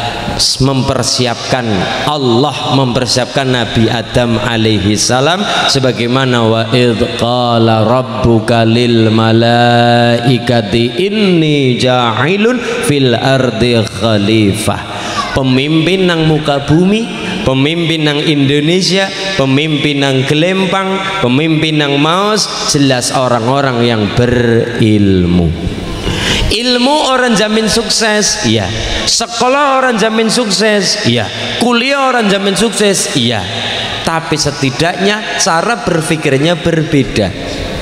mempersiapkan Allah mempersiapkan Nabi Adam alaihi salam sebagaimana wa idz qala rabbuka lil malaikati inni ja'ilun fil ardi khalifah. Pemimpin nang muka bumi, pemimpin nang Indonesia, pemimpin nang Gelempang, pemimpin nang Maus, jelas orang-orang yang berilmu. Ilmu orang jamin sukses, iya. Sekolah orang jamin sukses, iya. Kuliah orang jamin sukses, iya. Tapi setidaknya cara berpikirnya berbeda.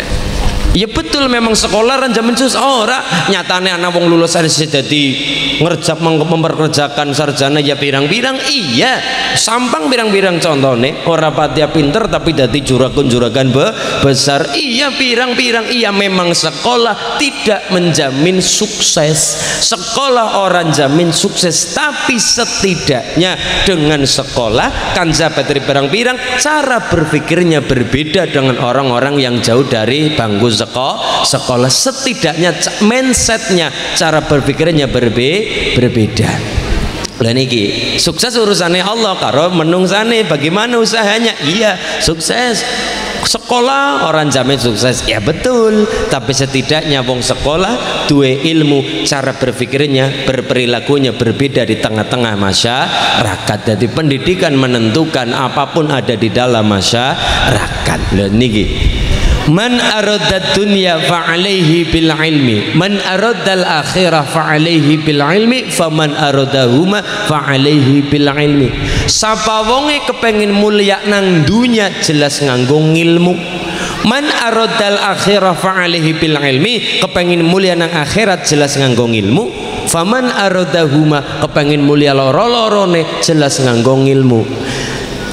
Ya betul memang sekolah orang jamin sukses. Ora nyatane anak wong lulus jadi memperkerjakan sarjana ya pirang-pirang, iya. Sampang pirang-pirang contohnya ora patia pinter tapi dadi juragan besar, iya. Pirang-pirang, iya. Memang sekolah tidak menjamin sukses. Sekolah orang jamin sukses, tapi setidaknya dengan sekolah kan sahabat dari pirang-pirang cara berpikirnya berbeda dengan orang-orang yang jauh dari bangku sekolah. Setidaknya mindsetnya, cara berpikirnya berbeda. Lah niki sukses urusannya Allah karo menungsane bagaimana usahanya. Iya, sukses sekolah orang jamin sukses, ya betul. Tapi setidaknya wong sekolah duwe ilmu, cara berpikirnya, berperilakunya berbeda di tengah-tengah masyarakat. Jadi pendidikan menentukan apapun ada di dalam masyarakat. Lah niki man aradad dunya fa'alaihi bil ilmi, man aradal akhirah fa'alaihi bil ilmi, faman aradahuma fa'alaihi bil ilmi. Sapa wonge kepengin mulia nang dunya jelas nganggo ilmu. Man aradal akhirah fa'alaihi bil ilmi, kepengin mulia nang akhirat jelas nganggo ilmu. Faman aradahuma, kepengin mulia loro-lorone jelas nganggo ilmu.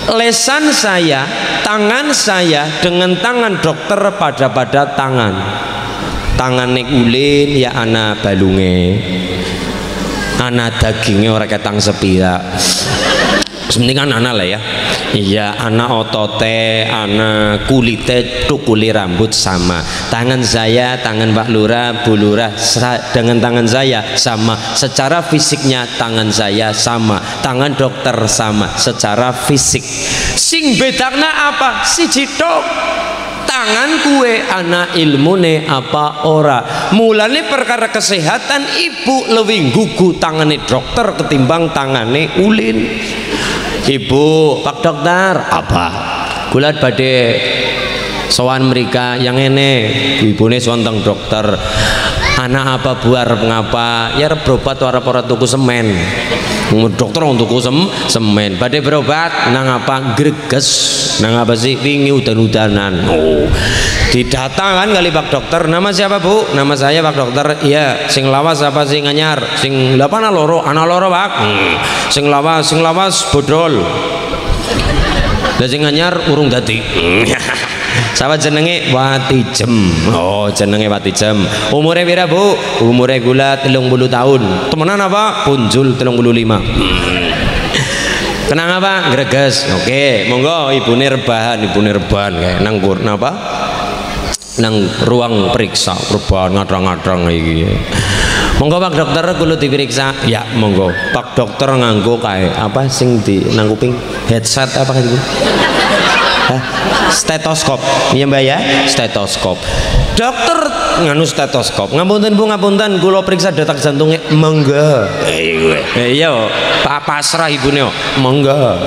lesan saya, tangan saya dengan tangan dokter pada tangan. Tangan nek ulin ya ana balunge, ana dagingnya ora ketang sepira. Sementing kan ana lah ya. Iya, ana otote, ana kulite, tukuli rambut sama. Tangan saya, tangan Pak Lurah, Bu Lurah dengan tangan saya sama. Secara fisiknya tangan saya sama, tangan dokter sama secara fisik. Sing bedakna apa? Siji tok. Tangan kue ana ilmune apa ora. Mulane perkara kesehatan ibu lebih gugu tangane dokter ketimbang tangane ulin. Ibu, Pak Dokter, apa? Kulat badhe sowan mereka yang ini, ibune sonteng dokter. Anak apa buar ngapa? Ya berobat ora tuku semen. Dokter untuk tuku semen. Badhe berobat nang apa? Greges. Nang apa sih? Wingi udan-udanan. Oh. Didatang kali Pak Dokter. Nama siapa Bu? Nama saya Pak Dokter. Iya. Sing lawas apa sing anyar? Sing ana loro Pak. Sing lawas bodol. Lah sing anyar urung dadi. Sahabat jenenge Watijem. Oh, jenenge Watijem. Umure pira Bu? Umure gula 30 tahun. Temenan apa? Punjul 35. Kenang apa? Greges. Oke, monggo ibune rebahan kayak nang napa? Nang ruang periksa, rebahan ngadang-ngadang iki. Monggo Pak Dokter kulo diperiksa. Ya, monggo. Pak Dokter nganggo kae apa sing di nang kuping? Headset apa gitu? Stetoskop. Iya Mbak ya, stetoskop. Dokter nganu stetoskop. Ngapunten Bu, ngapunten kula periksa detak jantungnya. Monggo. Iya, Pak pasrah ibune. Monggo.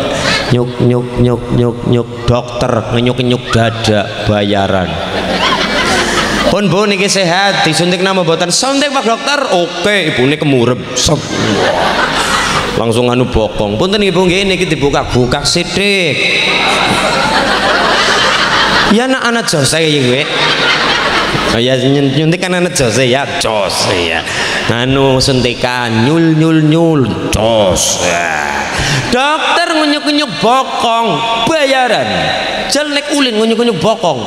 Nyuk dokter ngenyuk dada bayaran. Pun Bu niki sehat, disuntik nama boten suntik Pak Dokter. Oke, ibune kemurep. Langsung anu bokong. Punten Ibu nggih niki dibuka-buka sithik. Ya anak jos saya gue. Oh ya nyuntik kan anak jos ya, jos ya. Anu suntikan nyul jos. Ya. Dokter ngunyuk bokong bayaran. Jelek ulin ngunyuk bokong.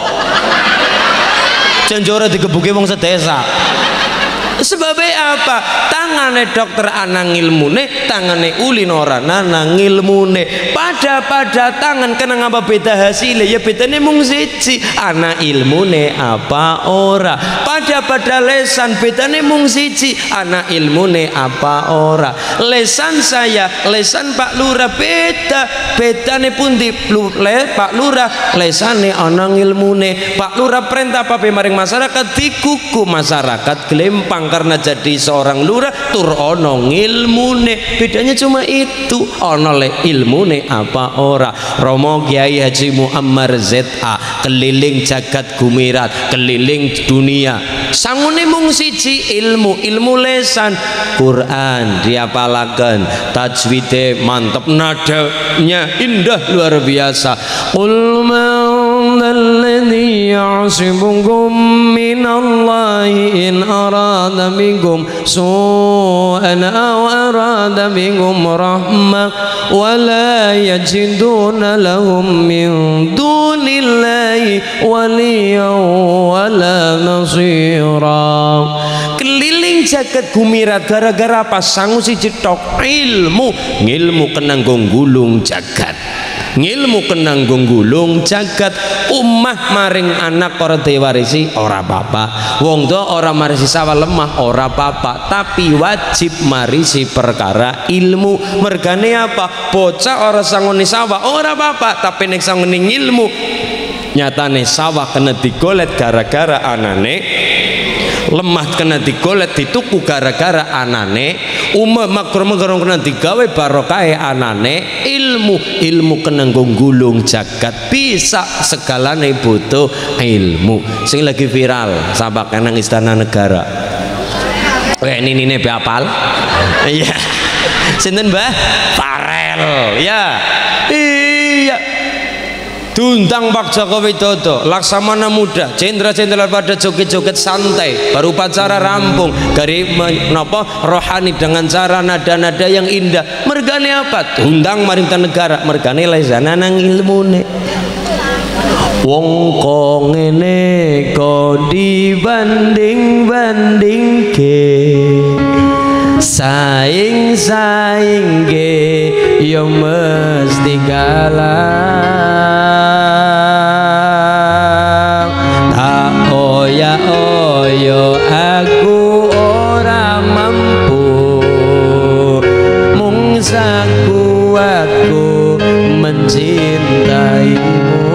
Janjora digebuke wong sedesa. Sebabnya apa? Tangane dokter anang ilmune, tangane ulin ora nanang ilmune. Pada tangan kena ngapa beda hasilnya? Ya bedane mung siji, ana ilmune apa ora. Pada lesan bedane mung siji, ana ilmune apa ora. Lesan saya, lesan Pak Lurah bedane pundi? Pak Lurah lesane ana ilmune. Pak Lurah perintah apa maring masyarakat dikuku masyarakat gelempang karena jadi seorang lurah tur ono ilmune. Bedanya cuma itu, ono le ilmune apa ora. Romo Kiai Haji Muammar ZA keliling jagat gumirat, keliling dunia, sangune mung siji ilmu lesan. Quran diapalaken, tajwide mantep, nadanya indah luar biasa. Qul man alladhi ya'sibukum minallahi in arada bikum su'an aw arada bikum rahmah wa la yajiduna lahum min dunillahi waliyan wa la nasira. Keliling jagat gumirat gara-gara apa? Sangu siji tok ilmu kenanggung gulung jagat. Ngilmu kenanggung gulung jagat. Ummah maring anak ora diwarisi ora apa-apa, wong tuwa ora marisi sawah lemah ora apa-apa, tapi wajib marisi perkara ilmu. Mergane apa? Bocah ora sangoni sawah ora apa-apa, tapi nek sangoni ilmu nyatane sawah kena digolet gara-gara anane, lemah kena digolet dituku gara-gara anane, umah makro kena digawe barokahe anane. Ilmu kena gulung jagat, bisa segalane butuh ilmu. Sing lagi viral sabak nang istana negara. Ini beapal. Iya. Sinten Mbah? Farel. Ya. Iya. diundang Pak Joko Widodo, Laksamana Muda, jenderal-jenderal pada joget-joget santai, baru upacara rampung, dari napa rohani dengan cara nada-nada yang indah. Mergane apa? Diundang marintah negara, mergane lesana nang ilmune. Wong kok ngene kok dibanding-bandingke, saing ge yo mesti kalah. Tak oya aku ora mampu, mung sakuatku mencintaimu.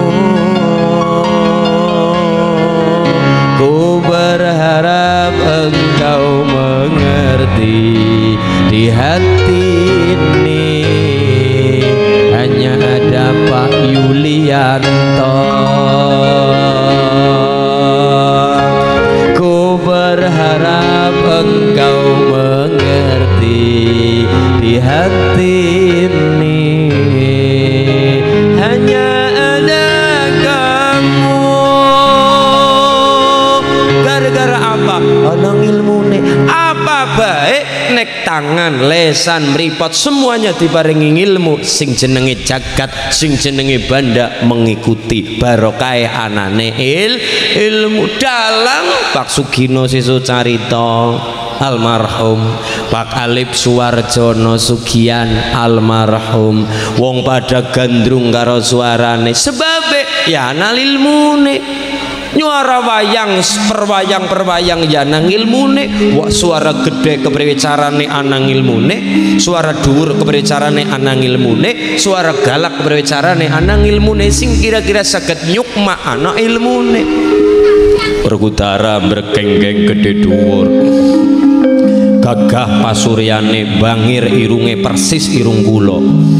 Ku berharap engkau mengerti, di hati ini hanya ada Pak Yulianto. Ku berharap engkau mengerti, di hati ini hanya ada kamu. Gara-gara apa? Ana ilmune. Apa baik nek tangan, lesan, mripot semuanya diparingi ilmu, sing jenenge jagat, sing jenenge banda mengikuti barokah anane ilmu. Dalang Pak Sugino Seso Carita almarhum, Pak Alip Suwarjono Sugian almarhum, wong pada gandrung karo suarane sebabe ya ana ilmune. Nyuara wayang perwayang ya nang ilmune, suara gede kepriwe carane anang ilmune, suara dhuwur kepriwe carane anang ilmune, suara galak kepriwe carane anang ilmune, sing kira-kira saged nyukma ana ilmune. Perkutara berkenggeng gede dhuwur, gagah pasuryane bangir irunge persis irung kula.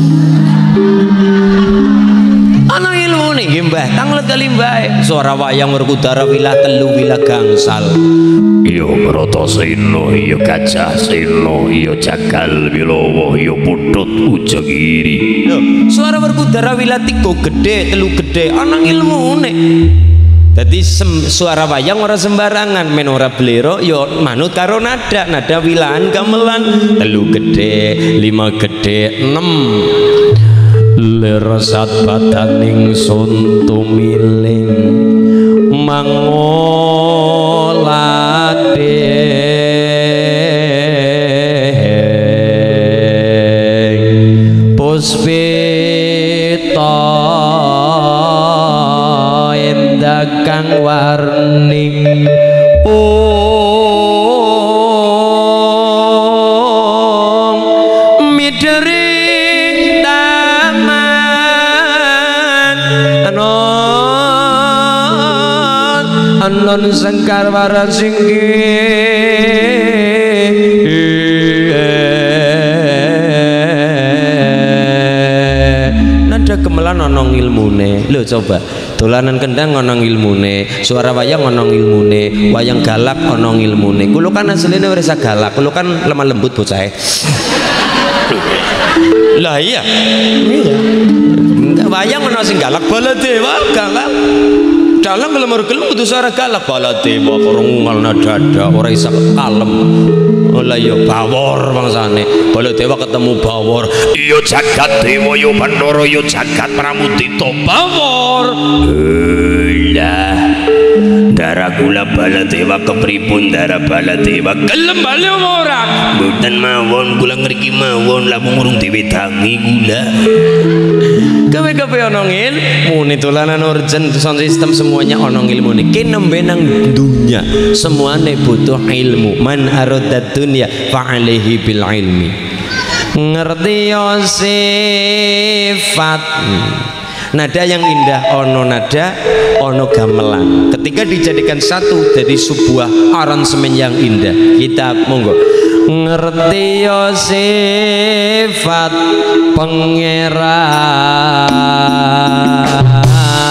Ana ilmune nggih Mbah, tanglet kali Mbah. Suara wayang Werkudara wilah telu wilah gangsal.
Iya Bratasena, iya Gajah Sena, iya Jagal Wilawa, iya Putut Ujagiri.
Lho, suara Werkudara wilah tiga gede, telu gede, ana ilmune. Dadi suara wayang ora sembarangan, men ora blero ya manut karo nada wilahan gamelan, telu gede, lima gede, 6. Leresat badaning sun tumiling mangolade puspita endah kang warning mideri anon sengkar warasinggi nada gemelan ana ilmune. Lho coba dolanan kendang ana ilmune, suara wayang ana ilmune, wayang galak ana ilmune. Kulo kan asline ora isa galak, kulo kan lemah lembut bocahe. Lah iya wayang ana sing galak, Baladewa galak. Dalang kelemur kudu suara galak, Baladewa korungal dada ora isa kalem. Lah ya bawor bangsane. Baladewa ketemu bawor.
Iya Jagat Dewa, ya Bandara, ya Jagat Pramudita bawor. Lah darah kula Baladewa kepripun darah Baladewa gelem bali ora? Mboten mawon, kula ngriki mawon lamun urung diwedangi kula.
Kabeh ana ilmune, dolanan urgen sound system semuanya ana ilmune. Ki nembe nang dunya semuane butuh ilmu. Man aradad dunya fa alaihi bil ilmi. Ngerti sifat nada yang indah, ono nada, ono gamelan. Ketika dijadikan satu jadi sebuah aransemen yang indah. Kita monggo ngerti sifat pangeran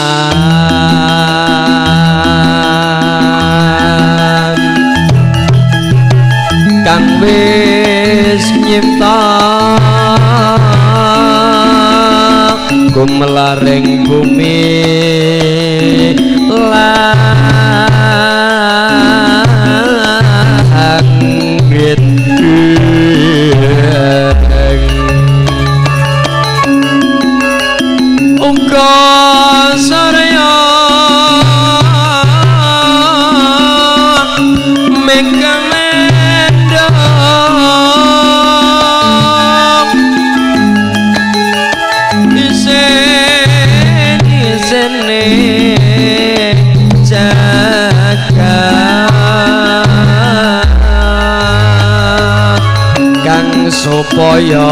kang wis nyipta gumelaring bumi langit uga sarya mekamendo isene jagat kang supaya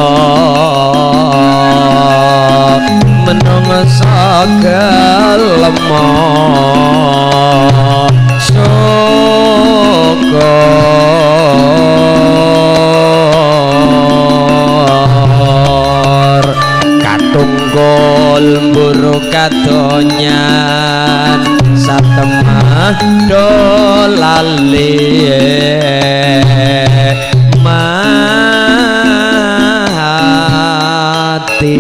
menungsa gelemo syukur katunggul mburu kadonyan satemah dolali mati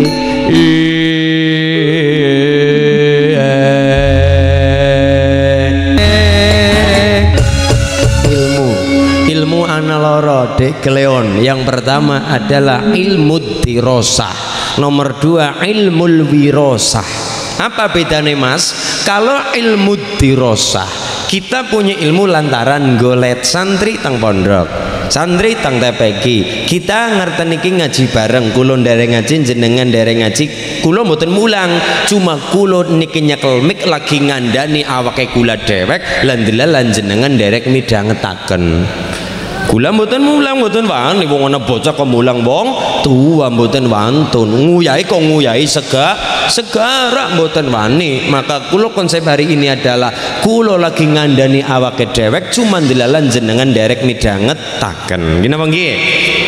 ilmu ana loro Dek Kleon. Yang pertama adalah ilmu dirosah, nomor dua ilmu wirosah. Apa bedanya Mas? Kalau ilmu dirosah kita punya ilmu lantaran golet santri tang pondok, santri tang TPG, kita ngerti niki ngaji bareng, kulo dereng ngaji jenengan dereng ngaji, kulo mboten mulang, cuma kulo niki nyekel mik lagi ngandani awake kula dewek lan delalan jenengan derek midhangetaken. Kula mboten mulang mboten wani wong ana bocah kok mulang wong tua mboten wantun nguyai kok nguyai segara mboten wani. Maka kula konsep hari ini adalah kula lagi ngandani awake dewek cuman delalan jenengan derek midhangetaken. Gini apa nggih?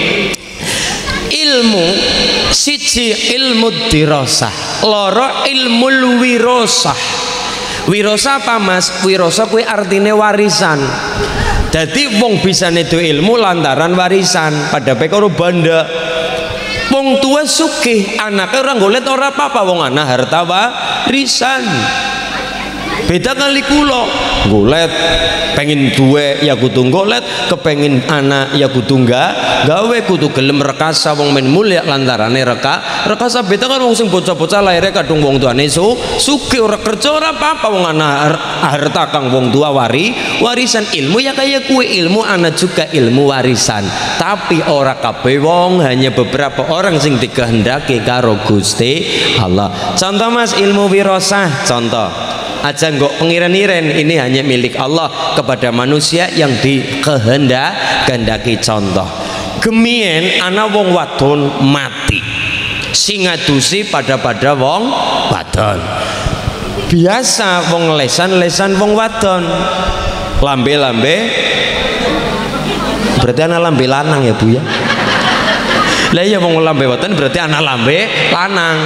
Ilmu siji ilmu dirosah, loro ilmu wirosah. Wirosah apa Mas? Wirosah kuwi artine warisan. Jadi wong bisa nedo ilmu lantaran warisan pada pekoro banda. Wong tua sugih anaknya orang golet ora apa-apa, wong anak harta warisan. Beda kali kulo golet pengen duwe ya kudu golet, kepengin anak ya kudu gawe kudu gelem rekasa wong men mulya lantarane rekasa. Beda kan wong sing bocah-bocah laire kadung wong tuane sugih ora kerja ora apa-apa, wong anak harta kang wong tua warisan. Ilmu ya kayak kue ilmu anak juga ilmu warisan, tapi ora kabeh wong, hanya beberapa orang sing dikehendaki karo Gusti Allah. Contoh Mas ilmu wirosah, contoh aja nggak pengiren-iren, ini hanya milik Allah kepada manusia yang dikehendaki. Contoh gemien ana wong wadon mati sing ngadusi pada wong wadon. Biasa wong lesan wong wadon lambe berarti ana lambe lanang ya Bu ya. Lah iya wong lambe wadon berarti ana lambe lanang.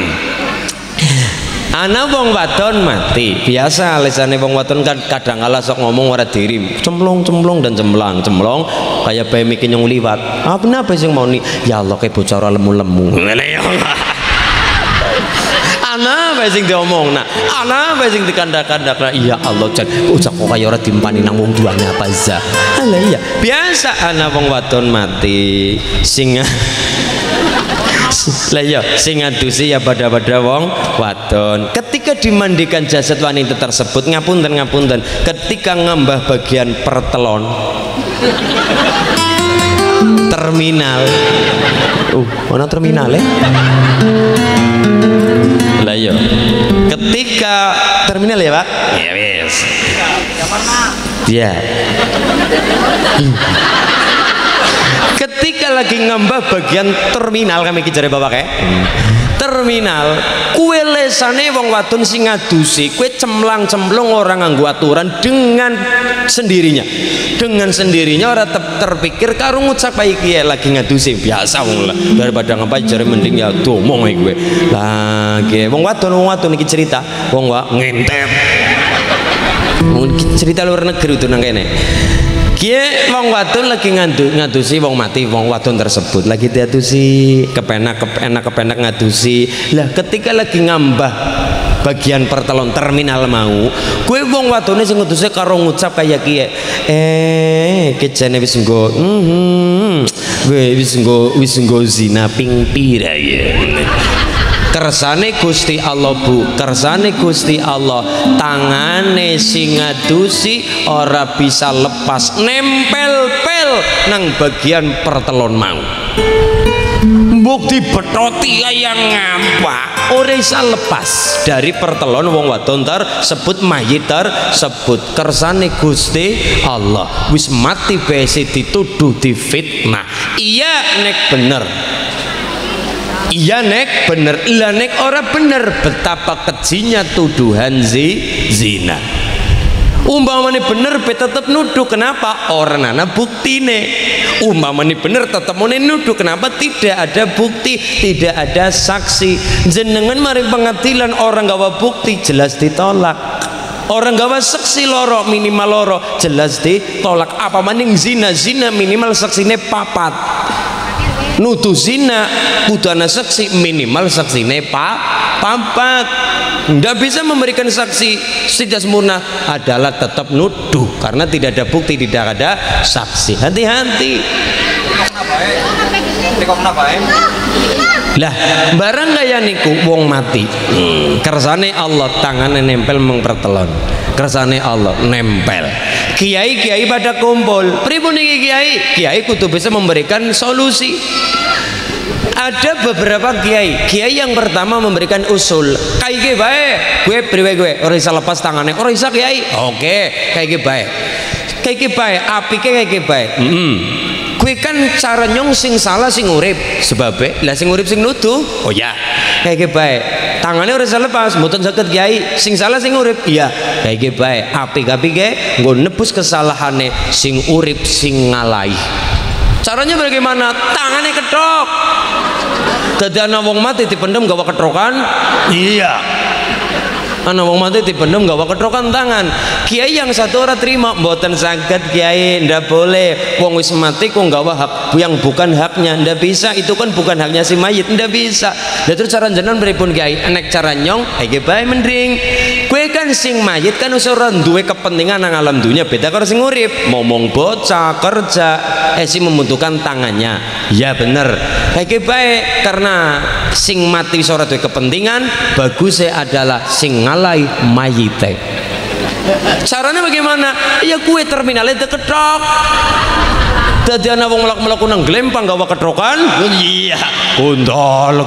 Ana wong wadon mati, biasa lesane wong wadon kan kadang kala sok ngomong ora diri, cemplung dan cemplong kayak bayi mikir yang liwat. Apa napa sing mau nih? Ya Allah kayak bocah ora lemu-lemu. Ana bae sing diomong, nah ana bae sing dikandak-kandak. Ya Allah jan ucap kok kaya ora dimpani nang wong tuane apa za. Lah iya, biasa ana wong wadon mati sing lah ya sing ngadusi ya pada wong wadon. Ketika dimandikan jasad wanita tersebut, ngapunten ketika ngambah bagian pertelon terminal mana terminal lah ya ketika terminal ya Pak ya wis ya ketika lagi ngambah bagian terminal, kami kejare bapak terminal kue lesane wong wadon sing ngadusi kue cemplung orang nganggo aturan dengan sendirinya orang terpikir karo ngucap iki lagi ngadusi biasa wong daripada ngapa jare mending ya domong gue lagi wong wadon iki cerita wong ngentep cerita luar negeri itu nang kene. Kiye wong wadon lagi ngadusi wong mati, wong wadon tersebut lagi diadusi, kepenak ngadusi. Lah ketika lagi ngambah bagian pertelon terminal mau, kue wong wadone sing nguduse karo ngucap kayak kiye, kejane wis nggo wis nggo zina ping pira ya. Kersane Gusti Allah Bu, kersane Gusti Allah, tangane sing ngadusi ora bisa lepas nempel-pel nang bagian pertelon mau. Bukti betoti yang ngampak ora bisa lepas dari pertelon wong wadon tersebut, mayit tersebut. Kersane Gusti Allah wis mati besi dituduh difitnah. Iya nek bener, iya nek bener, lah nek ora bener, betapa kejinya tuduhan zina. Umpamane bener be tetep nuduh, kenapa? Orang ana buktine. Umpamane bener tetep mene nuduh, kenapa? Tidak ada bukti, tidak ada saksi. Jenengan mari pengadilan orang gawa bukti jelas ditolak. Orang gawa saksi loro minimal loro jelas ditolak. Apa maning zina minimal saksine papat. Nuduh zina kudu ana saksi minimal saksine papat. Nggak bisa memberikan saksi tidak sempurna adalah tetap nuduh karena tidak ada bukti, tidak ada saksi. Hati-hati. Lah barang kaya niku wong mati, kersane Allah tangannya nempel mengpertelon, kersane Allah nempel. Kiai pada kumpul, pripun iki kiai kudu bisa memberikan solusi. Ada beberapa kiai yang pertama memberikan usul, kayak bae, gue priwe gue, ora bisa lepas tangannya, ora bisa kiai, oke, kayak bae, apike kayak bae, gue kan cara nyong sing salah sing urip, sebabnya, lah sing urip sing nuduh, oh ya, kayak bae, tangannya ora bisa lepas, mboten saged kiai, sing salah sing urip, iya, kayak bae, apike, gue nebus kesalahane sing urip sing ngalai. Caranya bagaimana? Tangannya ketok. Dadi ana wong mati dipendem gawa ketrokan. Iya. Ana wong mati dipendem gawa ketrokan tangan. Kiai yang satu ora terima, mboten saged kiai, ndak boleh. Wong wis mati kok gawa hak yang bukan haknya, ndak bisa. Itu kan bukan haknya si mayit, ndak bisa. Lah terus cara jenengan pripun kiai? Nek cara nyong, iki bae mending. Kowe kan sing mayit kan wis ora duwe kepentingan nang alam dunia, beda karo sing urip. Momong bocah kerja, sing membutuhkan tangannya. Ya bener. Iki bae karena sing mati wis ora duwe kepentingan, bagusnya adalah sing ngalai mayite. Caranya bagaimana? Ya kue terminalnya ketok. Dadi ana wong mlaku-mlaku nang glempang gawa ketrokan. Iya, gondal.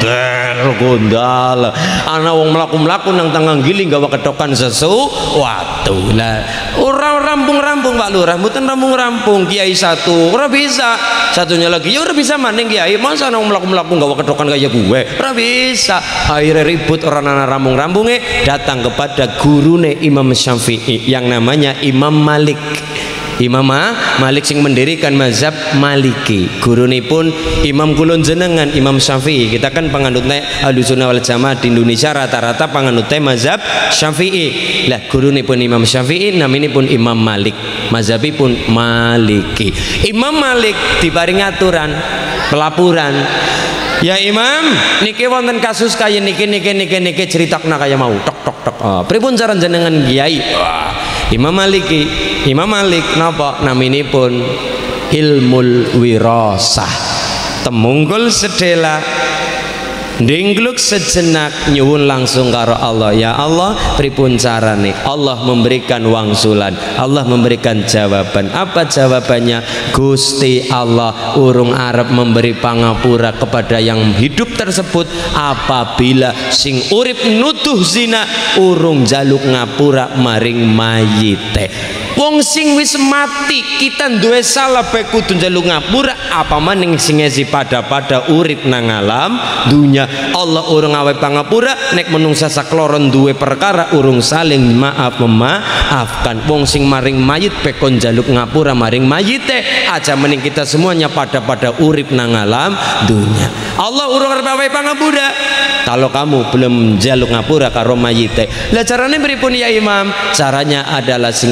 Ana wong mlaku-mlaku nang tanggang giling gawa ketrokan sesuatu. Lah ora rampung-rampung Pak Lurah, mboten rampung-rampung. Kiai satu ora bisa. Satunya lagi ya ora bisa maning kiai. Masa ana wong mlaku-mlaku gawa ketrokan kaya gue? Ora bisa. Akhirnya ribut orang ana rampung-rampunge, datang kepada gurune Imam Syafi'i yang namanya Imam Malik. Imam Malik sing mendirikan mazhab Maliki. Gurune pun Imam kulon jenengan Imam Syafi'i. Kita kan panganutnya Ahlussunnah wal Jamaah di Indonesia rata-rata panganutnya mazhab Syafi'i. Lah gurune pun Imam Syafi'i, namine pun Imam Malik. Mazhabi pun Maliki. Imam Malik diparing aturan, pelapuran. Ya Imam, niki wonten kasus kaya niki critakna kaya mau tok. Pripun cara jenengan kiai? Imam Malik napa naminipun ilmul wirasah, temungkul sedela ndinggluk sejenak nyuwun langsung karo Allah. Ya Allah, pripun carane? Allah memberikan wangsulan, Allah memberikan jawaban. Apa jawabannya? Gusti Allah urung arep memberi pangapura kepada yang hidup tersebut apabila sing urip nuduh zina urung jaluk ngapura maring mayite. Wong sing wis mati kita duwe salah bae kudu njaluk ngapura, apa maning sing ngesi pada urip nang alam dunya. Allah urung awe pangapura, nek menungsa sakloron duwe perkara urung saling memaafkan. Wong sing maring mayit pekon njaluk ngapura maring mayite, aja mening kita semuanya pada urip nang alam dunya. Allah urung arep awe pangapura kalau kamu belum njaluk ngapura karo mayite. Lah carane pripun ya Imam? Caranya adalah sing nuduh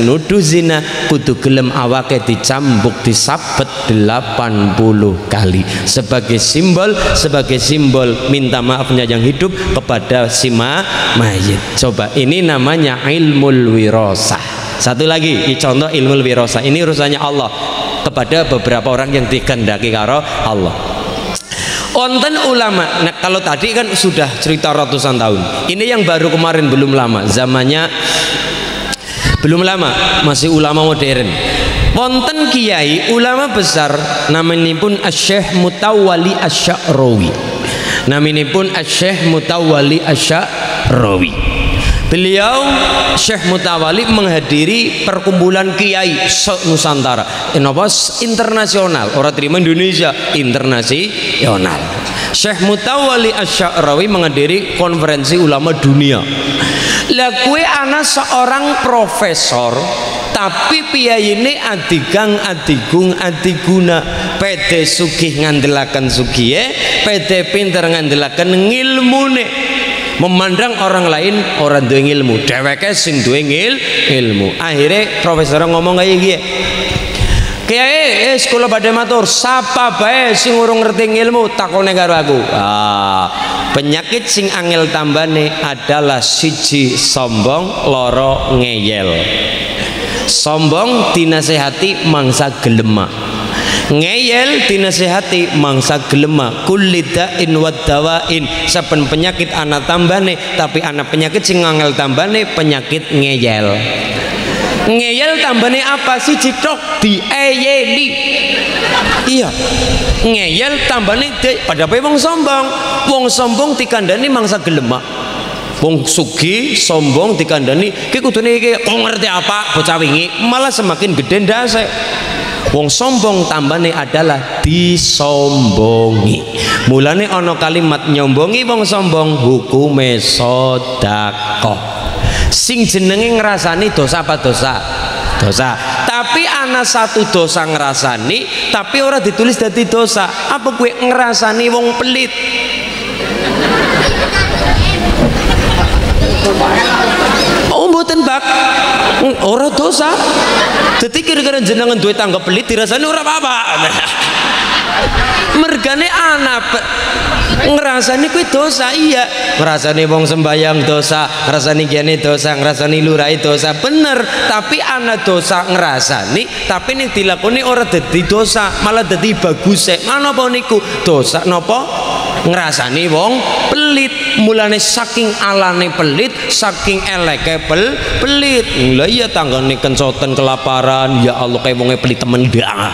zina kudu gelem awake dicambuk disabet 80 kali sebagai simbol minta maafnya yang hidup kepada si mayit. Coba ini namanya ilmul wirasah. Satu lagi contoh ilmul wirasah, ini urusannya Allah kepada beberapa orang yang dikehendaki karo Allah. Onten ulama, nah kalau tadi kan sudah cerita ratusan tahun, ini yang baru kemarin belum lama, zamannya belum lama, masih ulama modern. Wonten kiai ulama besar namanipun Asy-Syaikh Mutawalli Asy-Sya'rawi. Namanipun Asy-Syaikh Mutawalli Asy-Sya'rawi. Beliau Syekh Mutawalli menghadiri perkumpulan kiai Nusantara, internasional, orang terima Indonesia, internasional. Syekh Mutawalli Asy-Sya'rawi menghadiri konferensi ulama dunia. Lah kue anak seorang profesor, tapi piyaine adigang adigung adiguna, pede sugih ngandelaken sugihe, pede pinter ngandelaken ngilmune. Memandang orang lain orang duwe ilmu, dheweke sing duwe ilmu. Akhirnya profesor ngomong kayak gini, kiai sekolah badhe matur, sapa bae sing urung ngerti ilmu takone karo aku. Penyakit sing angel tambane adalah siji sombong, loro ngeyel. Sombong dinasehati mangsa gelemak, ngeyel dinasehati mangsa gelema. Kulidain wadawain, saben penyakit anak tambane, tapi anak penyakit sing angel tambane penyakit ngeyel. Ngeyel tambane apa sih citok dieyeli. Iya, ngeyel tambane pada wong sombong. Wong sombong dikandani mangsa gelema. Wong sugi sombong dikandani ki kudune iki kok ngerti apa bocah wingi, malah semakin gede ndase. Wong sombong tambane adalah disombongi. Mulane ana kalimat nyombongi wong sombong hukume sedekah. Sing jenenge ngrasani dosa apa dosa? Dosa. Tapi ana satu dosa ngrasani tapi ora ditulis dadi dosa. Apa kowe ngrasani wong pelit? Oh mboten bak, ora dosa. Dadi kira-kira jenengan duwe tangga pelit dirasani ora apa-apa. Mergane anak ngrasani kuwi dosa. Iya, ngrasani wong sembayang dosa, ngrasani kene dosa, ngrasani lurai dosa, bener. Tapi anak dosa ngrasani, tapi ning dilakoni ora dadi dosa, malah dadi baguse. Menapa niku? Dosa napa? Ngrasani wong pelit. Mulane saking alane pelit, saking eleke pelit. Lah iya tanggane kencoten kelaparan, ya Allah kayak wonge pelit temen dah.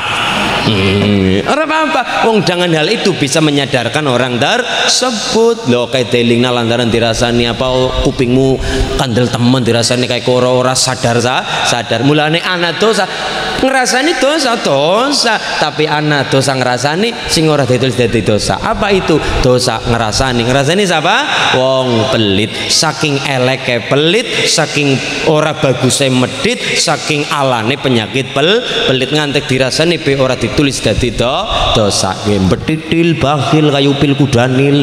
Ora apa-apa, wong jangan hal itu bisa menyadarkan orang tersebut. Lho kayak delingna lantaran dirasani apa kupingmu kandel temen dirasani kayak ora sadar. Mulane anak dosa ngerasani dosa, tapi anak dosa ngerasani sing ora ditulis dadi dosa. Apa itu? Dosa ngerasani siapa? Wong pelit. Saking eleke pelit, saking ora baguse medit, saking alane penyakit pelit ngantek dirasani be ora ditulis dadi dosa. Betitil bakhil kayu pil kudanil.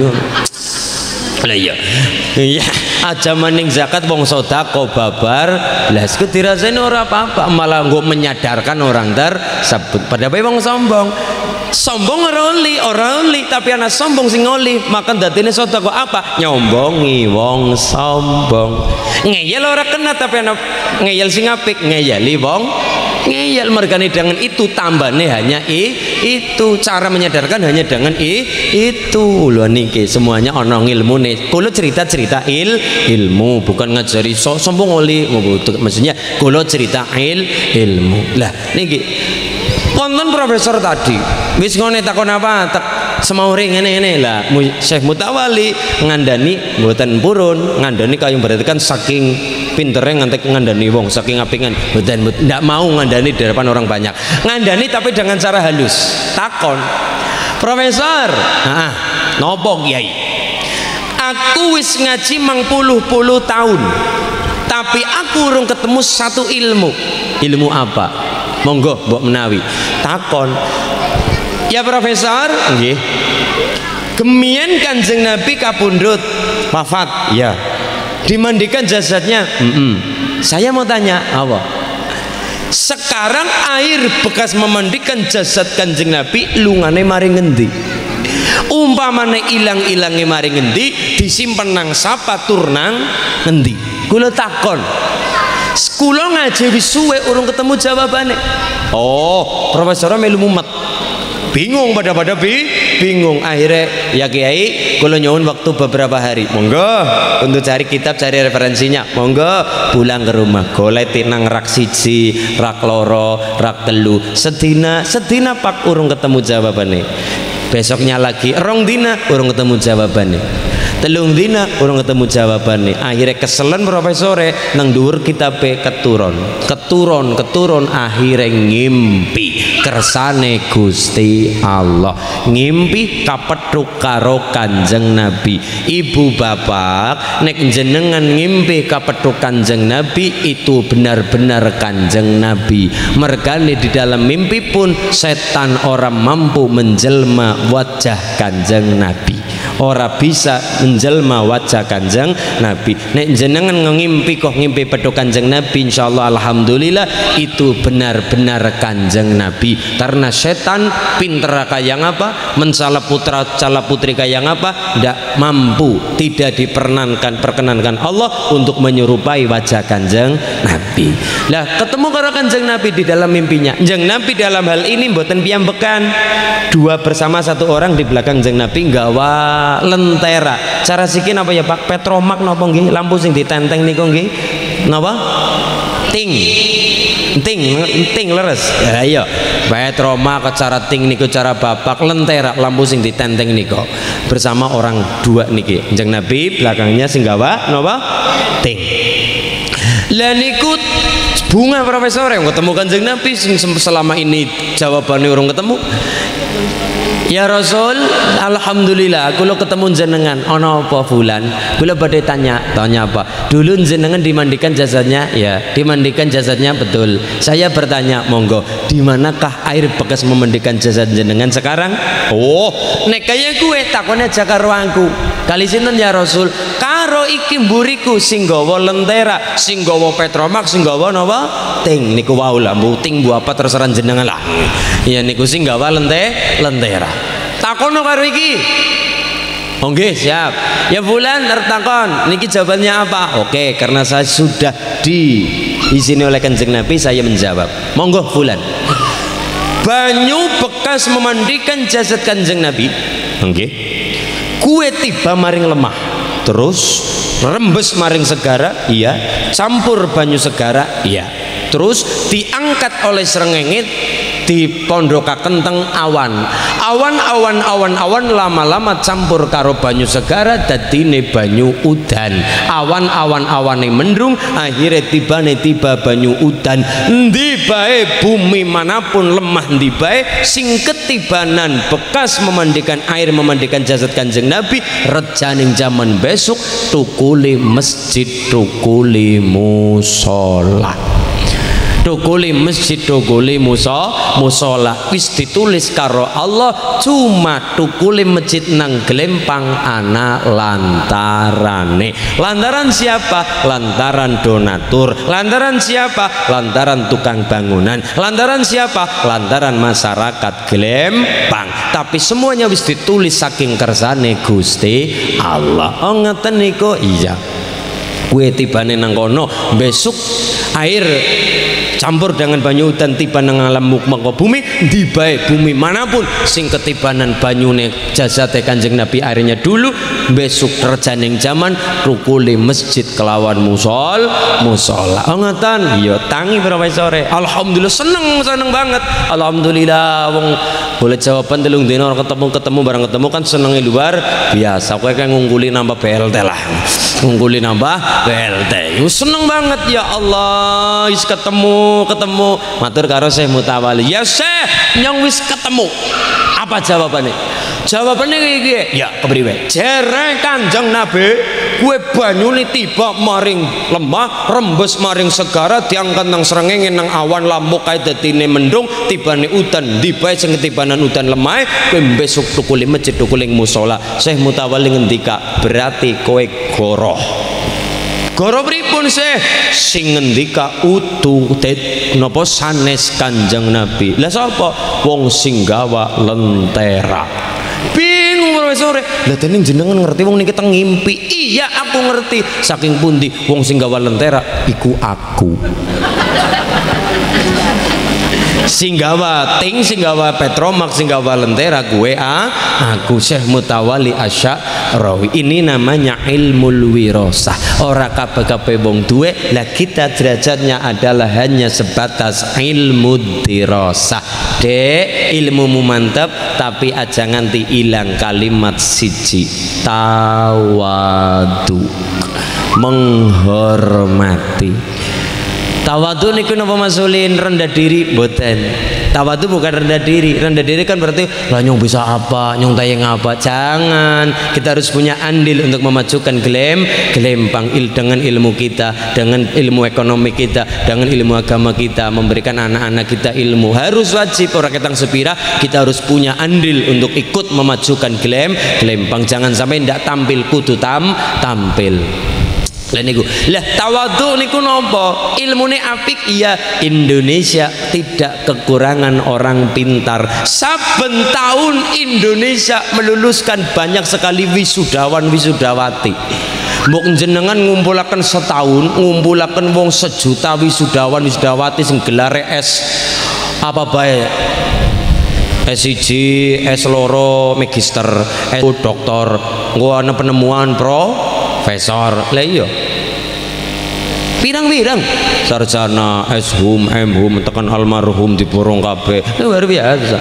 Lah iya aja maning zakat wong sedekah babar lah sekut dirasani ora apa-apa, malah nggo menyadarkan orang tersebut. Padahal wong sombong ora oli tapi anak sombong sing oli, maka dadine sedekah apa? Nyombongi wong sombong. Ngeyel ora kena tapi anak ngeyel sing apik, ngeyeli wong ngeyel. Mergane dengan itu tambane hanya itu, cara menyadarkan hanya dengan itu. Lho niki semuanya ana ilmune. Kula cerita ilmu, bukan ngajari sombong oli. Maksudnya kula cerita ilmu. Lah niki wonten profesor tadi wis ngene takon apa tak semaure ngene lah. Syekh Mutawalli ngandani mboten purun, ngandani kaya berarti kan saking pintere ngantek ngandani wong, saking apingan mboten ndak mau ngandani di depan orang banyak. Ngandani tapi dengan cara halus. Takon, "Profesor, nopo Kiai? Aku wis ngaji 50 tahun. Tapi aku urung ketemu satu ilmu." Ilmu apa? Monggo mbok menawi. Takon, "Ya Profesor, nggih. Kemien Kanjeng Nabi kapundhut wafat." Ya. Dimandikan jasadnya. Saya mau tanya, apa? sekarang air bekas memandikan jasad Kanjeng Nabi lungane mari ngendi? Umpamane ilang-ilange mari ngendi, disimpen nang sapa tur nang ngendi? Kula takon. Kula ngaji wis suwe urung ketemu jawabane. Oh, profesor melu mumet. Bingung pada bingung. Akhirnya ya Kiai, kula nyuwun waktu beberapa hari. Monggo untuk cari kitab, cari referensinya. Monggo pulang ke rumah, golek nang rak siji, rak loro, rak telu. Sedina pak urung ketemu jawabane. Besoknya lagi rong dina urung ketemu jawabane. Telung dina urung ketemu jawabane. Akhirnya keselen profesore nang dhuwur kitabe keturun akhirnya ngimpi kersane Gusti Allah, ngimpi kapethuk karo Kanjeng Nabi. Ibu bapak, nek jenengan ngimpi kapethuk Kanjeng Nabi itu benar-benar Kanjeng Nabi. Mergane di dalam mimpi pun setan orang mampu menjelma wajah Kanjeng Nabi, ora bisa menjelma wajah Kanjeng Nabi. Nek jenengan ngimpi kok ngimpi pedho Kanjeng Nabi, insyaallah alhamdulillah itu benar-benar Kanjeng Nabi. Karena setan pinter kayak apa, mencala putra cala putri kayak apa, tidak mampu, tidak diperkenankan Allah untuk menyerupai wajah Kanjeng Nabi. Lah ketemu karo Kanjeng Nabi di dalam mimpinya. Kanjeng Nabi dalam hal ini mboten piyambekan, dua bersama satu orang di belakang Kanjeng Nabi nggawa lentera. Cara sikin apa ya Pak? Petromak napa nggih? Lampu sing ditenteng niku nggih. Napa? Ting leres. Ya iya. Petromak cara ting niku cara bapak, lentera lampu sing ditenteng niku. Bersama orang dua niki. Kanjeng Nabi belakangnya sing gawa napa? Ting. Lah niku bunga profesor yang ketemu Kanjeng Nabi sing selama ini jawabannya urung ketemu. Ya Rasul, alhamdulillah kula ketemu jenengan. Ana apa fulan? Kula badhe tanya apa? Dulu jenengan dimandikan jasadnya? Ya, dimandikan jasadnya betul. Saya bertanya, monggo, di manakah air bekas memandikan jasad jenengan sekarang? Oh, nek kaya kuwe takone aja karo aku. Kali sinten ya Rasul? Karo iki mburiku sing gawa lentera, sing gawa petromak, sing gawa napa? Ting niku wau lah, ting bu apa terserah jenengan lah. Ya niku sing gawa lentera. Takono karo iki. Oh nggih, siap. Ya bulan tertakon, niki jawabannya apa? Oke, karena saya sudah diizini oleh Kanjeng Nabi, saya menjawab. Monggo bulan. Banyu bekas memandikan jasad Kanjeng Nabi. Nggih. Kue tiba maring lemah. Terus rembes maring segara, iya. Campur banyu segara, iya. Terus diangkat oleh srengenge, dipondokaken teng awan lama-lama campur karo banyu segara dadine banyu udan. Awan-awane mendung, akhirnya tiba banyu udan. Endi bae bumi manapun lemah endi bae sing ketibanan bekas memandikan air memandikan jasad Kanjeng Nabi, rejaning zaman besok tukuli masjid, tukuli musola. Tukuli masjid, tukuli musola wis ditulis karo Allah, cuma tukuli masjid nang glempang ana lantarane. Lantaran siapa? Lantaran donatur. Lantaran siapa? Lantaran tukang bangunan. Lantaran siapa? Lantaran masyarakat glempang. Tapi semuanya wis ditulis saking kersane Gusti Allah. Oh ngeten niku, iya. Kue tibane nang kono besok air campur dengan banyu udan tiba nang alam mukmaka bumi, di bae bumi manapun sing ketibanan banyune jasad Kanjeng Nabi airnya dulu, besok rejaning zaman rukuli masjid kelawan musola. Oh ngeten, iya tangi profesore. Alhamdulillah seneng banget. Alhamdulillah wong boleh jawaban telung dina ketemu barang ketemu kan senengnya luar biasa. Kowe kan ngungkuli nambah BLT lah. Ngungkuli nambah BLT. Seneng banget ya Allah, wis ketemu matur karo Syekh Mutawali. Ya Syekh, nyong wis ketemu. Apa jawabannya? Jawabannya iki, ya kepriwe? Jere Kanjeng Nabi, kue banyune tiba maring lemah, rembes maring segara, diangkat nang srengenge nang awan lamuk kae dadine mendung, tibane udan, dibae sing ketibanan udan lemah, kowe besok tukuli masjid, tukuli musola. Syekh Mutawali ngendika, berarti kowe goroh. Goro pripun? pripun sih sing ngendika utu napa sanes Kanjeng Nabi. Lah sapa? Wong sing gawa lentera. Bingung profesor. Lah dene jenengan ngerti wong niki teng ngimpi. Iya aku ngerti. Saking pundi wong sing gawa lentera iku aku. Singgawa ting, singgawa Petromax, singgawa lentera gue aku Syekh Mutawali Asy'arawi. Ini namanya ilmul wirasah. Ora kabeh-kabeh wong duwe, lah kita derajatnya adalah hanya sebatas ilmu dirasah. Dek, ilmumu mantap tapi aja nganti ilang kalimat siji, tawadu, menghormati. Tawadu niku napa masulin rendah diri boten. Tawadu bukan rendah diri. Rendah diri kan berarti lah nyong bisa apa, nyong tayang apa. Jangan. Kita harus punya andil untuk memajukan gelempang dengan ilmu kita, dengan ilmu ekonomi kita, dengan ilmu agama kita, memberikan anak-anak kita ilmu. Harus wajib orang ketang sepira kita harus punya andil untuk ikut memajukan gelempang. Jangan sampai ndak tampil kudu tampil. Lah tawadhu niku napa? Ilmune apik iya. Indonesia tidak kekurangan orang pintar. Saben tahun Indonesia meluluskan banyak sekali wisudawan wisudawati. Mbok jenengan ngumpulaken setahun, ngumpulaken wong 1 juta wisudawan wisudawati sing gelare S apa bae? S1, S2, magister, S doktor, engko ana penemuan profesor. Lah iya. Pirang-pirang sarjana S.Hum, M.Hum tekan almarhum diborong kabeh. Luar biasa.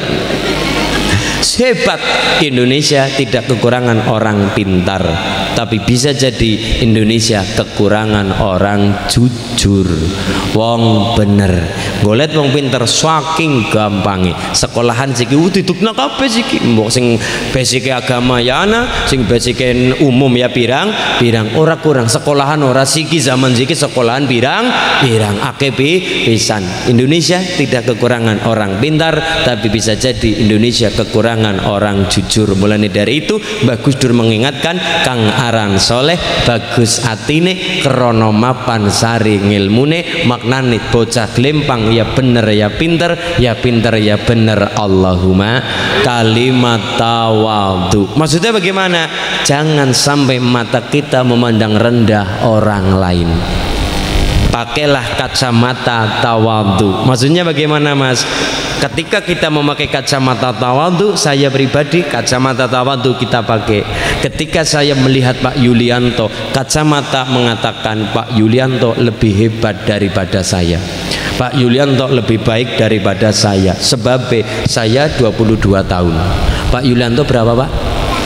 Hebat. Indonesia tidak kekurangan orang pintar, tapi bisa jadi Indonesia kekurangan orang jujur, wong bener. Golet wong pinter saking gampange. Sekolahan siki didukna kabeh siki. Mbok sing basic agama ya ana, sing basic umum ya pirang ora kurang. Sekolahan ora siki zaman siki sekolahan pirang akeh pisan. Indonesia tidak kekurangan orang pintar, tapi bisa jadi Indonesia kekurangan orang jujur. Mulane dari itu Bagus Dur mengingatkan Kang Aran Soleh bagus atine krana mapan sari ngilmune maknane bocah glempang ya bener ya pinter ya bener. Allahumma kalimat tawadhu. Maksudnya bagaimana? Jangan sampai mata kita memandang rendah orang lain. Pakailah kacamata tawadhu. Maksudnya bagaimana Mas? Ketika kita memakai kacamata tawadhu, saya pribadi kacamata tawadhu kita pakai. Ketika saya melihat Pak Yulianto, kacamata mengatakan Pak Yulianto lebih hebat daripada saya. Pak Yulianto lebih baik daripada saya. Sebab saya 22 tahun. Pak Yulianto berapa Pak?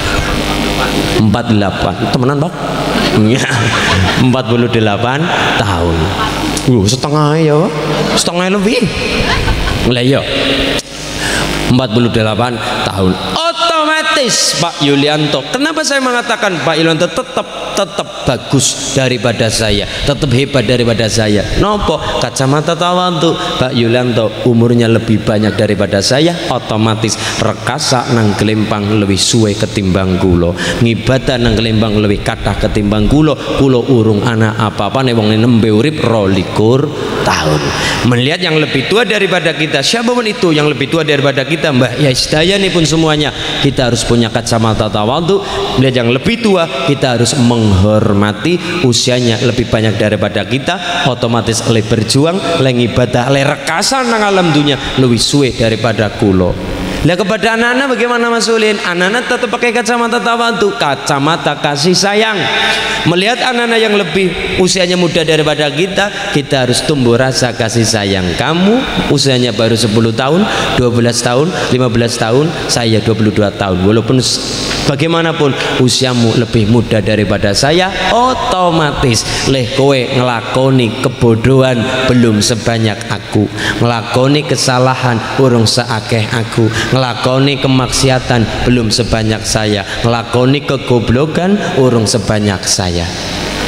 48. Temenan Pak? 48 tahun. Setengah ya Pak? Setengah lebih. Lah iya 48 tahun otomatis Pak Yulianto. Kenapa saya mengatakan Pak Yulianto tetap bagus daripada saya, tetap hebat daripada saya? Nopo? Kacamata tawadhu. Pak Yulianto umurnya lebih banyak daripada saya, otomatis rekasa nang gelempang lebih suwe ketimbang kulo, ngibadah nang gelempang lebih kathah ketimbang kulo urung anak apa-apane wong nembe urip 22 tahun. Melihat yang lebih tua daripada kita, siapapun itu yang lebih tua daripada kita, Mbah ya sedayane pun semuanya, kita harus punya kacamata tawadhu. Melihat yang lebih tua, kita harus menghormati usianya lebih banyak daripada kita, otomatis oleh berjuang, oleh ibadah, oleh rekasan nang alam dunia lebih suwe daripada kulo. Lah kepada anak-anak bagaimana Mas Ulin? Anak-anak tetap pakai kacamata tawadhu, kacamata kasih sayang. Melihat anak-anak yang lebih usianya muda daripada kita, kita harus tumbuh rasa kasih sayang. Kamu usianya baru 10 tahun, 12 tahun, 15 tahun, saya 22 tahun. Walaupun bagaimanapun usiamu lebih muda daripada saya, otomatis leh kowe ngelakoni kebodohan belum sebanyak aku, ngelakoni kesalahan urung seakeh aku, ngelakoni kemaksiatan belum sebanyak saya, ngelakoni kegoblokan urung sebanyak saya.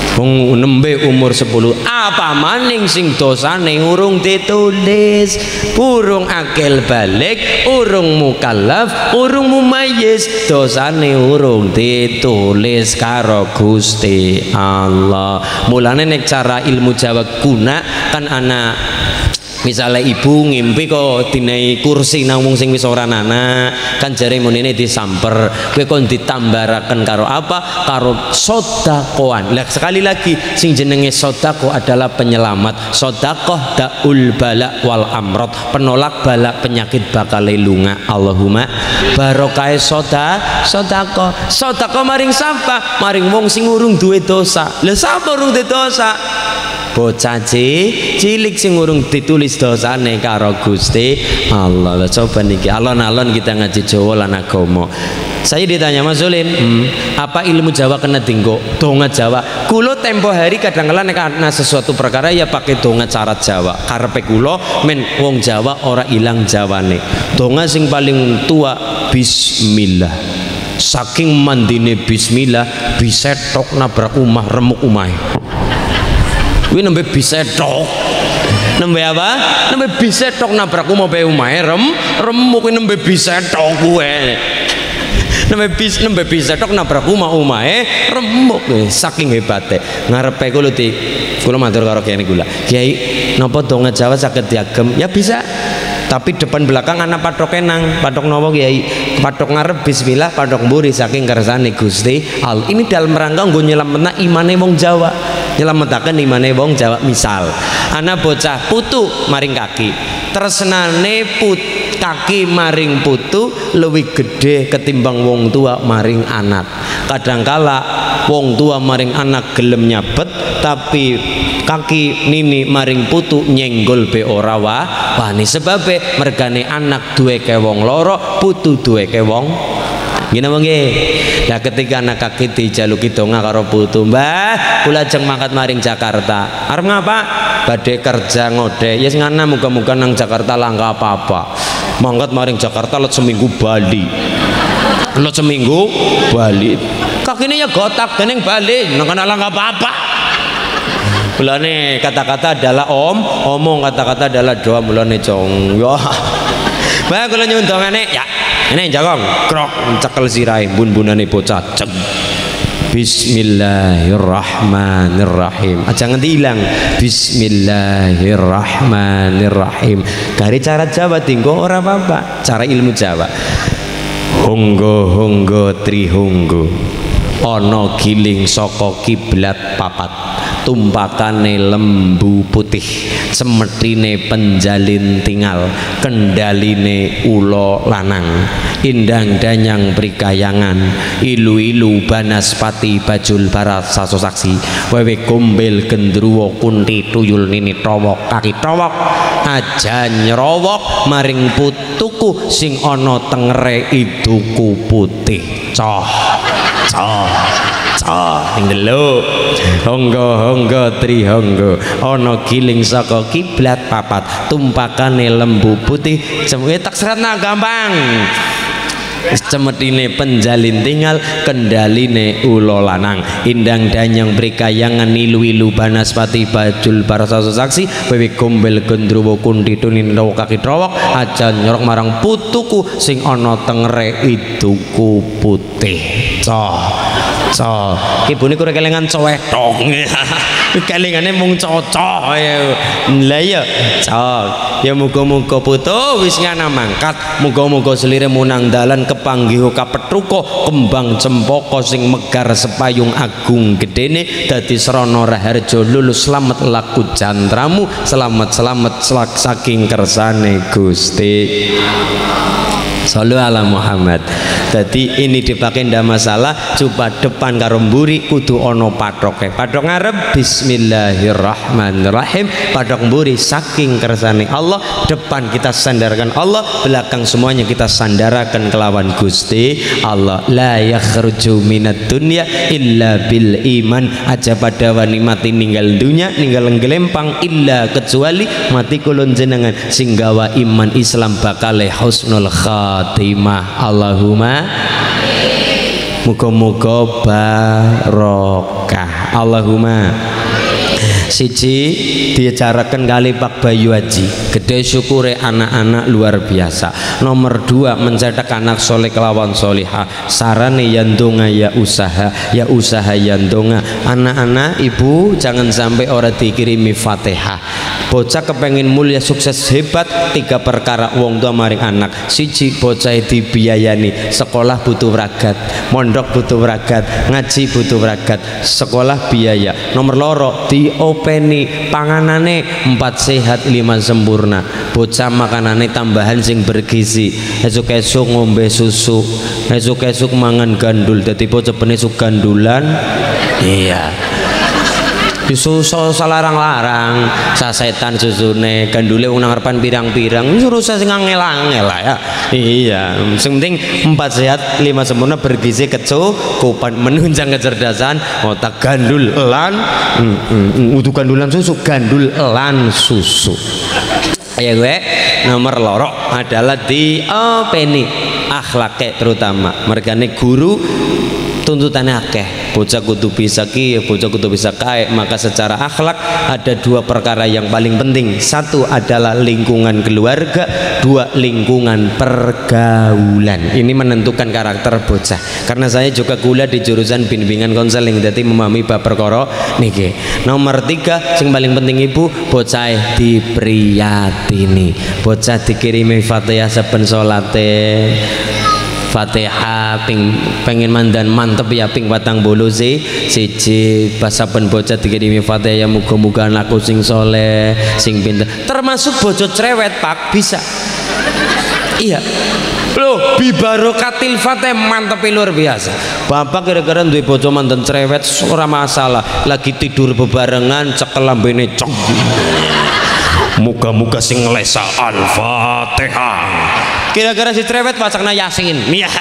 wong nembe umur 10 apa maning sing dosane urung ditulis, urung akil balik, urung mukallaf, urung mumayyiz, dosane urung ditulis karo Gusti Allah. Mulane nek cara ilmu Jawa kuna kan ana misalnya ibu ngimpi kok dinai kursi nang wong sing wis ora anak kan jare munine disamper kowe kon ditambaraken karo apa, karo sedekah. Lah sekali lagi sing jenenge sedekah adalah penyelamat. Sedekah daul bala wal amrad, penolak bala penyakit bakal lunga. Allahumma barokah sedekah. Sedekah maring sapa? Maring wong sing urung duwe dosa. Lah sapa urung duwe dosa? Bocah cilik sing urung ditulis dosane karo Gusti Allah. Coba niki alon-alon kita ngaji Jawa lan agama. Saya ditanya Mas Zulin, apa ilmu Jawa kena dinggo donga Jawa? Kulo tempo hari kadang-kala nek ana sesuatu perkara ya pakai donga cara Jawa. Karepe kulo men wong Jawa ora ilang Jawane. Donga sing paling tua bismillah. Saking mandine bismillah bisa tok nabrak umah remuk umahe. Kuwi nembe bisa tok. Nembe apa? Nembe bisa tok nabrak mobil umahe remuk kuwi nembe bisa tok kuwe. Nembe bisa tok nabrak umahe remuk kuwi saking hebate. Ngarepe kula matur karo Kiai kula. Kiai, napa donga Jawa saged diagem? Ya bisa. Tapi depan belakang anak patok enang, patok nopo Kiai, patok ngarep bismillah, patok mburi saking kersane Gusti Allah. Ini dalam rangka nggo nyelametna imane wong Jawa. Nyelametaken imane wong Jawa. Misal anak bocah putu maring kaki, tresnane kaki maring putu lebih gede ketimbang wong tua maring anak. Kadangkala wong tua maring anak gelem nyabet, tapi kaki nini maring putu nyenggol be ora wani. Sebabe mergane anak duweke wong loro, putu duweke wong gini wong nggih. Lah ketika anak kaki dijaluki donga karo putu, "Mbah, kula ajeng mangkat maring Jakarta." Arep ngapa? Badhe kerja ngode. Ya yes, ngana muga-muga nang Jakarta langka apa-apa. Mangkat maring Jakarta let seminggu Bali. Let seminggu Bali. Kakine ya gotak dening Bali, nang kana langka apa-apa. Mulane kata-kata adalah omong kata-kata adalah doa. Mulane cong. Ya. Mbah kula nyuwun dongane ya. Ini jagong krok cekel sirai bun-bunane bocah ceg. Bismillahirrahmanirrahim. Aja nganti ilang. Bismillahirrahmanirrahim. Dari cara Jawa tinggo ora apa-apa. Cara ilmu Jawa. Honggo trihonggo. Ana giling saka kiblat papat. Tumpakane lembu putih, semetine penjalin tinggal, kendaline ulo lanang, indang danyang prikayangan, ilu-ilu banaspati bajul barat saso saksi, wewe gombel gendruwo kunti tuyul nini towok kaki towok, aja nyerowok maring putuku sing ana tengere iduku putih. Coh ning delok honggo trihonggo ana giling saka kiblat papat tumpakane lembu putih cemwe tak seratna gampang cemetine penjalin tinggal kendaline ulo lanang indang danyang prikayangan ilu-ilu banaspati bajul barasa saksi wewe gombel gendruwo kunti tunin kaki trowok aja nyorok marang putuku sing ana tengere iduku putih. Ibune kurang kelingan cowek tok. Kelingane mung cocok lah ya. Ya muga-muga putu wis ngana mangkat, muga-muga selire munang dalan kepanggih kapetruka kembang cempaka sing megar sepayung agung gedene dadi srana raharja lulus slamet laku jantramu selamat saking kersane Gusti. Sallu ala Muhammad. Jadi ini dipakai ndak masalah, coba depan karo mburi kudu ono patoke. Patok ngarep bismillahirrahmanirrahim, patok mburi saking kersane Allah, depan kita sandarkan Allah, belakang semuanya kita sandarakan kelawan Gusti Allah. La yakhruju minad dunya illa bil iman. Aja pada wani mati ninggal dunya, ninggal gelempang illa kecuali mati kulon jenengan sing gawa iman Islam bakale husnul khatimah. Allahumma muga-muga barokah. Allahumma. Siji diacarakan kali Pak Bayu Haji, gede syukure anak-anak luar biasa. Nomor dua mencetak anak soleh kelawan solihah. Sarane yandonga ya usaha yandonga. Anak-anak ibu jangan sampai orang dikirimi Fatihah. Bocah kepengin mulia sukses hebat, tiga perkara wong tua maring anak. Siji bocah dibiayani, sekolah butuh ragat, mondok butuh ragat, ngaji butuh ragat, sekolah biaya. Nomor loro diopeni panganane 4 sehat 5 sempurna. Bocah makanane tambahan sing bergizi. Esuk-esuk ngombe susu, esuk-esuk mangan gandul. Dadi bocah penisuk gandulan. Iya. Susu salarang-larang, sasetan susune, gandule wong nang ngarepan pirang-pirang, suruh saya sing angel-angel lah ya. Iya, sing penting 4 sehat 5 sempurna bergizi kecukupan menunjang kecerdasan otak gandul lan utuh gandulan susu gandul lan susu. Ya gue nomor loro adalah diopeni akhlake terutama mergane guru tuntutannya akeh. Bocah kudu bisa ki, bocah kudu bisa kae. Maka secara akhlak ada 2 perkara yang paling penting. 1 adalah lingkungan keluarga, 2 lingkungan pergaulan. Ini menentukan karakter bocah. Karena saya juga kuliah di jurusan bimbingan konseling, jadi memahami bab perkara niki. Nomor 3 yang paling penting ibu, bocah dipriyatini. Bocah dikirimi Fatihah saben salate. Fatihah pengen mandan mantep ya ping 40 siji pas saben bocah dikirimi Fatihah ya muga-muga anakku sing soleh sing pinter, termasuk bojo cerewet Pak bisa. Iya loh, bibarokatil Fatihah mantep luar biasa. Bapak kira-kira duwe bojo mantan cerewet ora masalah, lagi tidur bebarengan cekel lambene cok. Muga-muga sing nglesa Al-Fatihah. Kira-kira si cerewet wacana Yasin. Iya.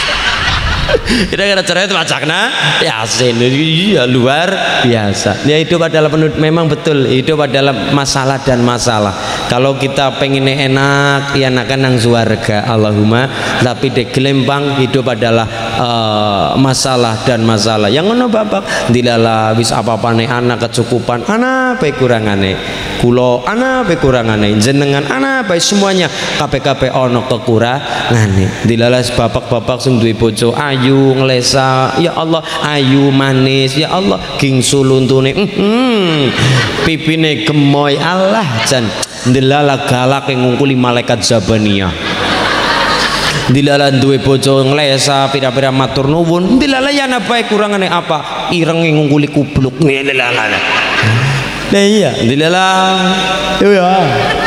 Kira-kira cerewet wacana Yasin. Iya luar biasa. Ya hidup adalah memang betul hidup adalah masalah dan masalah. Kalau kita pengen enak, ya enakan nang surga. Allahumma. Tapi di gelembang hidup adalah masalah dan masalah. Yang ngono Bapak, dilala wis apa-apane anak kecukupan, anak bae kurangane. Kulo ana pe kurangane, jenengan ana bae semuanya kabeh-kabeh ana kekurangane. Dilalas bapak-bapak sing duwe bojo ayu nglesa, ya Allah ayu manis, ya Allah gingsu luntune pipine gemoy Allah jan ndelala galak ngungkuli malaikat Zabaniyah. Dilala duwe bojo nglesa pira-pira matur nuwun, dilala ya ana bae kurangane apa? Ireng ngungkuli kubluk ndelala. Nah iya, dilala, iya.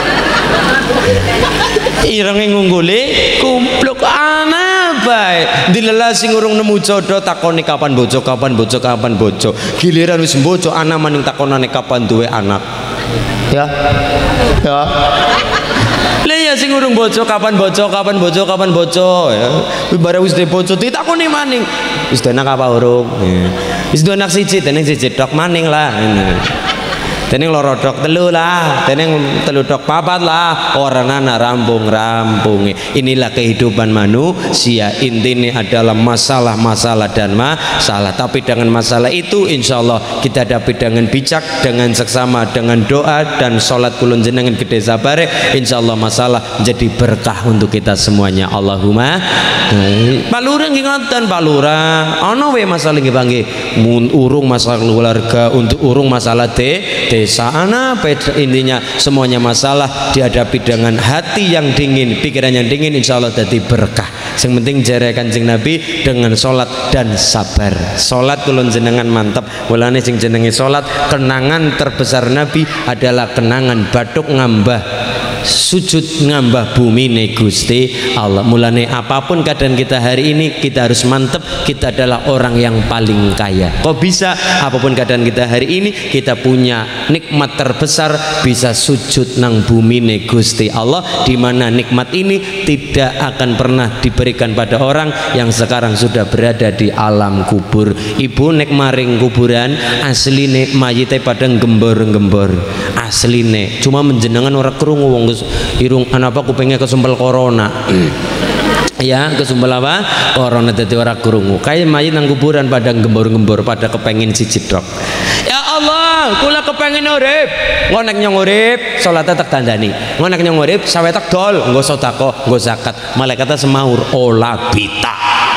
Ireng ngungguli, kumpluk anak baik. Dilala sing urung nemu jodoh takoni kapan bojo, kapan bojo, kapan bojo. Giliran wis bojo anak maning takonane kapan duwe anak. Ya, ya. Lah iya sing urung bojo kapan bojo, kapan bojo, kapan bojo. Ya, bareng wis duwe bojo ditakoni maning. Wis duwe anak apa urung? Wis duwe anak siji, teneng siji tok maning lah. Teneng loro dok telu lah, teneng telu dok papat lah, orang anak rampung-rampungi. Inilah kehidupan manusia. Intinya adalah masalah-masalah dan masalah. Tapi dengan masalah itu insya Allah kita hadapi dengan bijak, dengan seksama, dengan doa dan sholat kulun jenengan gede sabare. Insya Allah masalah menjadi berkah untuk kita semuanya. Allahumma. Pak Lurah ngingatan Pak Lurah. Ono we masalah nggih panggih. Urung masalah keluarga, untuk urung masalah desa anak intinya semuanya masalah dihadapi dengan hati yang dingin, pikiran yang dingin, insya Allah jadi berkah. Yang penting jare Kanjeng Nabi dengan sholat dan sabar. Sholat kulon jenengan mantap, walane sing jenenge sholat kenangan terbesar Nabi adalah kenangan batuk ngambah sujud ngambah bumi ne Gusti Allah. Mulane apapun keadaan kita hari ini kita harus mantep, kita adalah orang yang paling kaya. Kok bisa? Apapun keadaan kita hari ini kita punya nikmat terbesar, bisa sujud nang bumi ne Gusti Allah, di mana nikmat ini tidak akan pernah diberikan pada orang yang sekarang sudah berada di alam kubur. Ibu nek maring kuburan asline mayite pada gembor-gembor asline, cuma menjenengan orang krungu wong irung anapa kupengnya kesempel corona. Ya, kesumpel apa? Corona dadi ora krungu. Kae mayit nang kuburan pada gembor-gembor, pada kepengin siji drok. Ya Allah, kula kepengin urip. Engko nek nyong urip, salate tak dandani. Engko nek nyong urip, sawe tak dol, nggo sedekah, nggo zakat. Malaikate semaur, ola bita.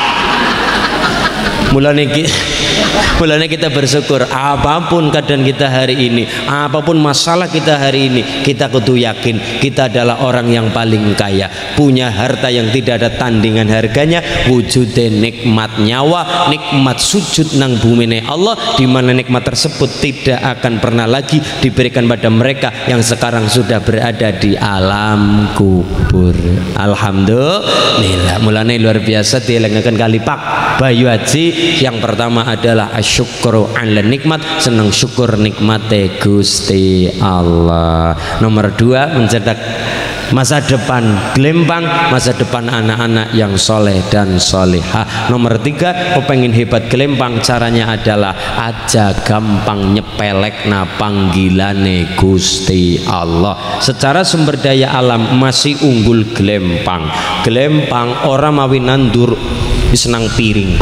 Mulanya kita bersyukur apapun keadaan kita hari ini, apapun masalah kita hari ini, kita kudu yakin kita adalah orang yang paling kaya, punya harta yang tidak ada tandingan harganya, wujudnya nikmat nyawa, nikmat sujud nang bumi Allah, di mana nikmat tersebut tidak akan pernah lagi diberikan pada mereka yang sekarang sudah berada di alam kubur. Alhamdulillah. Mulanya luar biasa dielengaken kali Pak Bayu Haji. Yang pertama adalah asyukru ala nikmat, senang syukur nikmate Gusti Allah. Nomor 2, mencetak masa depan gelempang, masa depan anak-anak yang soleh dan solehah. Nomor 3, pengen hebat gelempang, caranya adalah aja gampang nyepelek na panggilane Gusti Allah. Secara sumber daya alam masih unggul gelempang. Gelempang orang mawi nandur wis nang piring,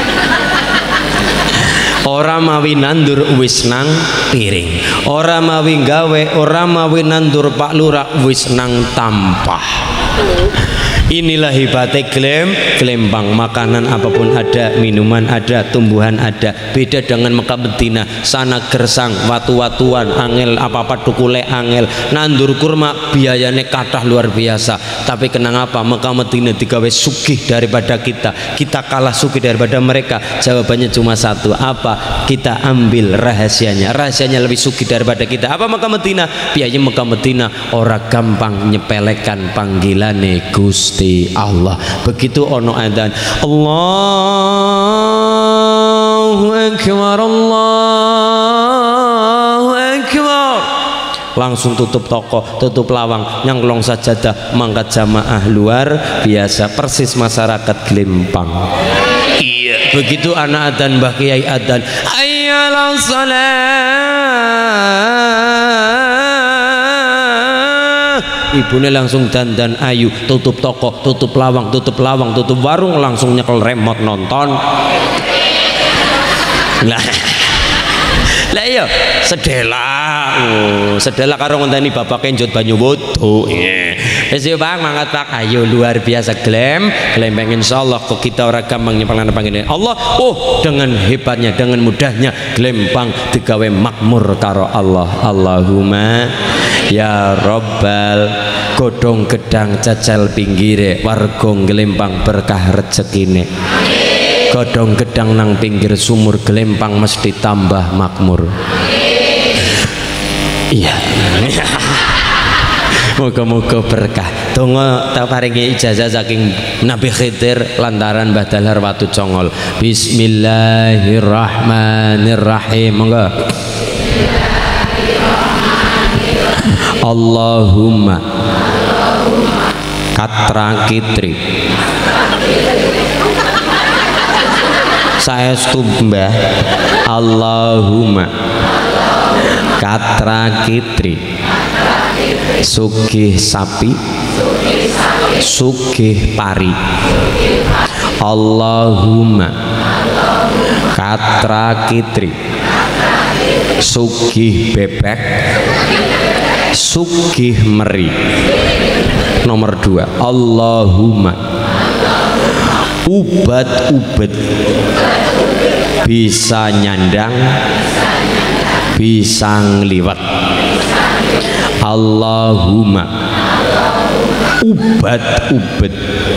ora mawi nandur wis nang piring, ora mawi gawe, ora mawi nandur Pak Lurah wis nang tampah. Inilah hebatnya gelempang. Makanan apapun ada, minuman ada, tumbuhan ada. Beda dengan Mekah Medina, sana gersang, watu-watuan angel, apa-apa tukule angel. Nandur kurma biayanya kathah luar biasa. Tapi kenapa Mekah Medina digawe sugih daripada kita, kita kalah sugih daripada mereka? Jawabannya cuma satu, apa? Kita ambil rahasianya. Rahasianya lebih sugih daripada kita. Apa Mekah Medina? Biaya Mekah Medina ora gampang nyepelekan panggilane Gusti Allah. Begitu ono adzan, Allahu Akbar, Allahu Akbar, langsung tutup toko, tutup lawang, nyangklong sajadah, mangkat jamaah luar biasa, persis masyarakat gelempang. Iya, begitu anak adzan, Mbah Kiai adzan, hayyalah ibunya langsung dandan ayu, tutup toko, tutup lawang, tutup warung, langsung nyekel remote nonton. Lah iya sedela karo ngonteni bapak kenjut banyu wudu. Wis yo Bang, mangkat Pak. Ayo luar biasa gelempeng insyaallah kok kita ora gampang nyepelana panggilane Allah. Oh, dengan hebatnya, dengan mudahnya gelempang digawe makmur karo Allah. Allahumma ya Rabbal godhong gedang cecel pinggire, warga gelempang berkah rezekine. Godhong gedang nang pinggir sumur gelempang mesti tambah makmur. Iya. Moga-moga berkah. Donga tak paringi ijazah saking Nabi Khidir lantaran Mbah Dahlan Watu Congol. Bismillahirrahmanirrahim. Monggo. Allahumma katra kitri saestu Mbah, Allahumma katra kitri sugih sapi sugih pari, Allahumma katra kitri sugih bebek sugih meri. Nomor 2, Allahumma ubat-ubat bisa nyandang bisa ngliwet, Allahumma ubat-ubat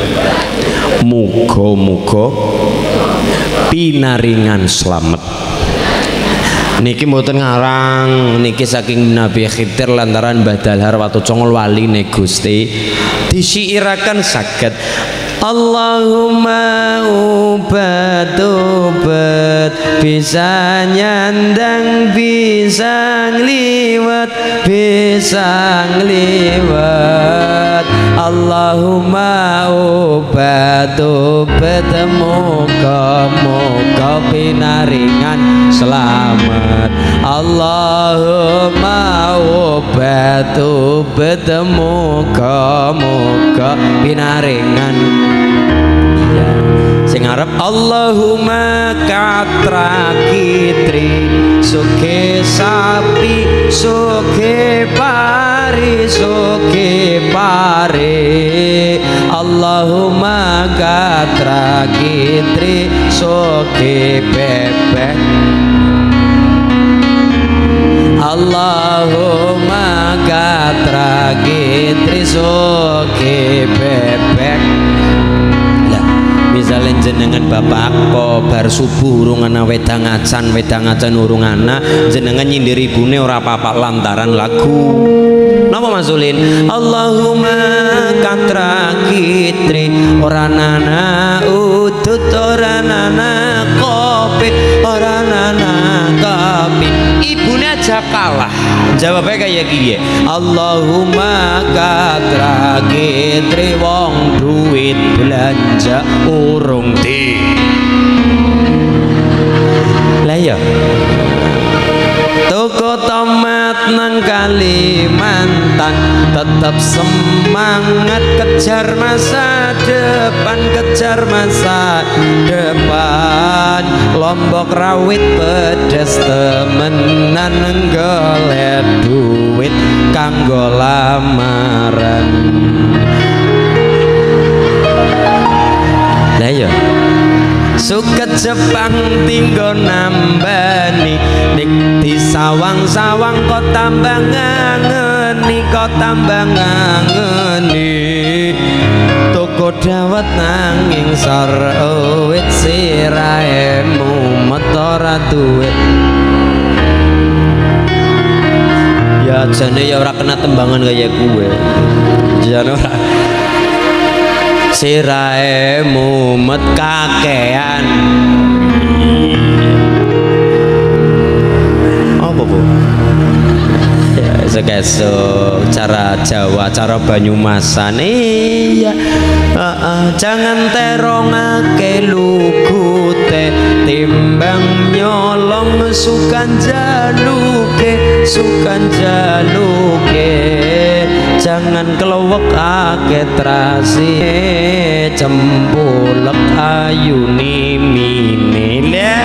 muga-muga pinaringan slamet. Niki mboten ngarang, niki saking Nabi Khidir lantaran Mbah Dahlan Watu Congol waline Gusti disiiraken saged Allahumma ubat-ubat bisa nyandang bisa ngliwet bisa ngliwet, Allahumma obat-obat moga-moga pinaringan selamat, Allahumma obat-obat moga-moga pinaringan ngarep Allahumma katra kitri suke sapi suke pari Allahumma katra kitri suke bebek Allahumma katra kitri suke bebek. Misalnya jenengan bapak kok bar subuh urung ana wedang acan urung ana jenengan nyindir ibune ora apa-apa lantaran lagu napa masulin Allahumma katra kitri ora nana udut ora nana kopi ora nana kopi ibune aja kalah jawabnya kayak gini Allahumma katra kitri wong duit belanja urung di lah ya toko tomat nang Kalimantan tetap semangat kejar masa depan Lombok rawit pedes temenan nggolet duit kanggo lamaran lah ya suket Jepang tinggo nambani nik di sawang-sawang kok tambah ngangeni toko dawet nanging sor wit sirahe mumet ora duit ya jane ya ora kena tembangan kaya gue jane ora sirahe mumet kakean apa bu ya esok cara Jawa cara Banyumasan iya jangan terongake lukute timbang nyolong sukan jaluke jangan kelewek ake trasi cempulek ayuni minile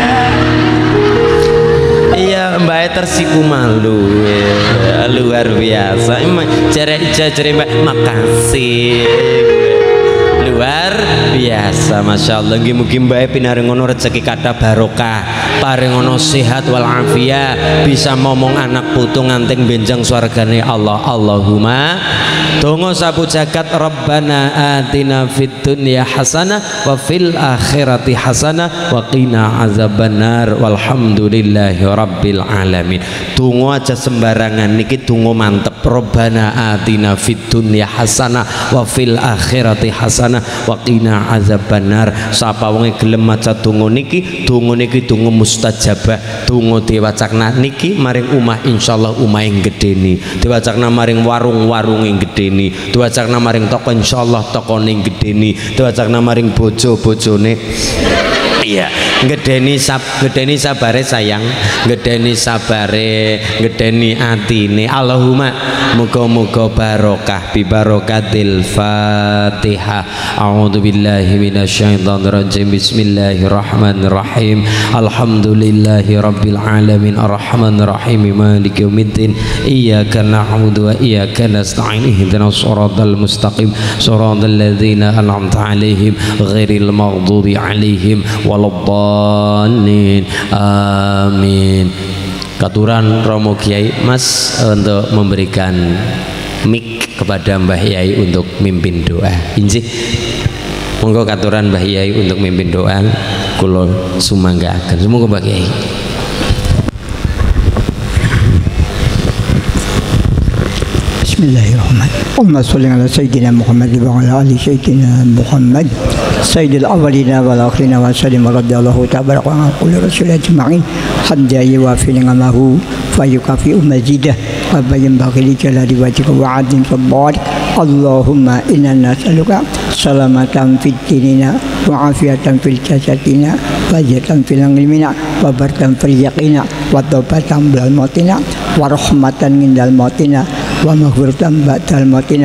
iya mbak tersipu malu ya, luar biasa cere mbak makasih luar biasa Masya Allah mugi-mugi mbak pinaringono rezeki kata barokah paringono sehat walafiat bisa ngomong anak putu nganting benjang swargane Allah Allahumma dongo sabu jagat Rabbana atina fid dunya hasanah wa fil akhirati hasanah wa qina azabannar walhamdulillahi rabbil alamin dongo aja sembarangan niki dongo mantep Rabbana atina fid dunya hasanah wa fil akhirati hasanah wa qina azabannar sapa wonge gelem maca donga niki donga mustajabah donga diwacakna niki maring umah insyaallah umah yang gedeni diwacakna maring warung-warung yang gedeni diwacakna maring toko insyaallah tokone yang gedeni diwacakna maring bojo-bojone iya ngedeni sabare sayang ngedeni sabare ngedeni atine Allahumma muga-muga barokah bi barokatil Fatihah a'udzu billahi minasyaitonir rajim bismillahirrahmanirrahim alhamdulillahi rabbil alamin arrahmanir rahim maliki yaumiddin iyyaka na'budu wa iyyaka nasta'in ihdinas siratal mustaqim siratal ladzina an'amta 'alaihim ghairil maghdubi 'alaihim waladdallin amin. Katuran Romo Kiai Mas untuk memberikan mic kepada Mbah Yai untuk mimpin doa. Injih. Monggo katuran Mbah Yai untuk mimpin doa kula sumanggaken. Semoga Mbah Yai.
Bismillahirrahmanirrahim. Allahumma sholli ala sayyidina Muhammad wa ala ali sayyidina Muhammad. Sayyidil awwalina wal akhirina wa sallim radhiyallahu ta'ala wa kulli rasul ajma'in. Hadda yuwafi ni'amahu fa yukafi mazidah wa yanbaghi li jalali wajhika wa 'azim sabbarik. Allahumma inna nas'aluka salamatan fid dinina wa afiatan fil jasadina wa jatan fil ilmina wa barkan fil yaqina wa tawbatan bil mautina wa rahmatan indal mautina wa maghfiratan ba'dal mautina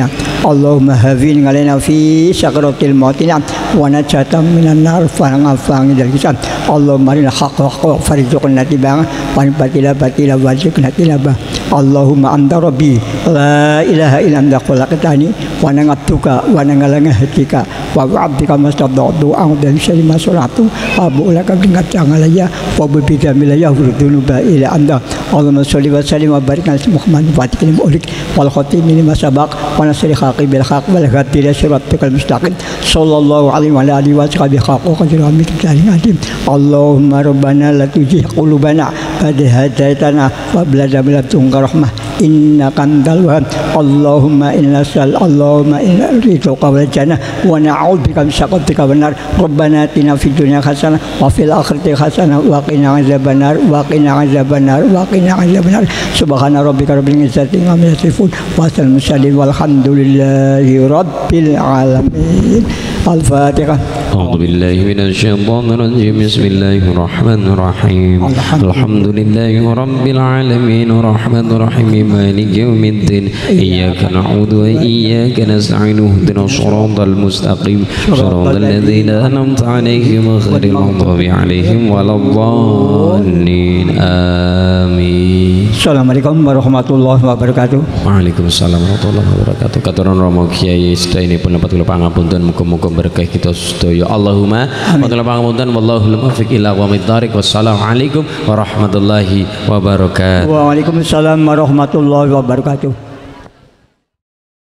Allahumma hafin alaina fi sakaratil mautina wa najatan minan nar fa'afang dal kisab Allahumma arina haqqa haqqa farzuqna tibang wa batila batila warzuqna tilaba Allahumma anta rabbi la ilaha illa anta khalaqtani wa ana abduka wa ana hatika wa abdika mastaddu a'udzu dari syarri ma suratu abu laka bingat jangalaya wa bi damilaya hurdunuba ila anda Allahumma sholli wa sallim wa barik ala Muhammad fatihil mulik wal khatim lima sabaq wa nasri khaqi bil haq wal hadi ila siratal mustaqim sallallahu alaihi wa alihi wa sahbihi haqqa qadri amin alim Allahumma rabbana la tuzigh qulubana ba'da hadaitana wa blada bilatunka rahmah innaka antal wahhab Allahumma inna ridhoka wal jannah wa na'udzubika min sakhatika wan nar rabbana atina fid dunya hasanah wa fil akhirati hasanah wa qina adzabannar wa qina adzabannar wa qina adzabannar subhana rabbika rabbil izzati amma yasifun wa salamun walhamdulillahi rabbil alamin al-fatihah.
أعوذ بالله من الشيطان الرجيم بسم الله الرحمن الرحيم الحمد لله رب العالمين الرحمن الرحيم مالك يوم الدين إياك نعبد وإياك نستعين اهدنا الصراط المستقيم صراط الذين أنعمت عليهم غير المغضوب عليهم ولا الضالين آمين.
Assalamualaikum warahmatullahi wabarakatuh.
Waalaikumsalam warahmatullahi wabarakatuh. Katuran Romo Kiai sedaya pendapat kula pangapunten muga-muga berkah kita sedaya. Allahumma wa kula pangapunten wallahul muwaffiq ila aqwamit thariq. Wassalamualaikum warahmatullahi wabarakatuh.
Waalaikumsalam warahmatullahi wabarakatuh.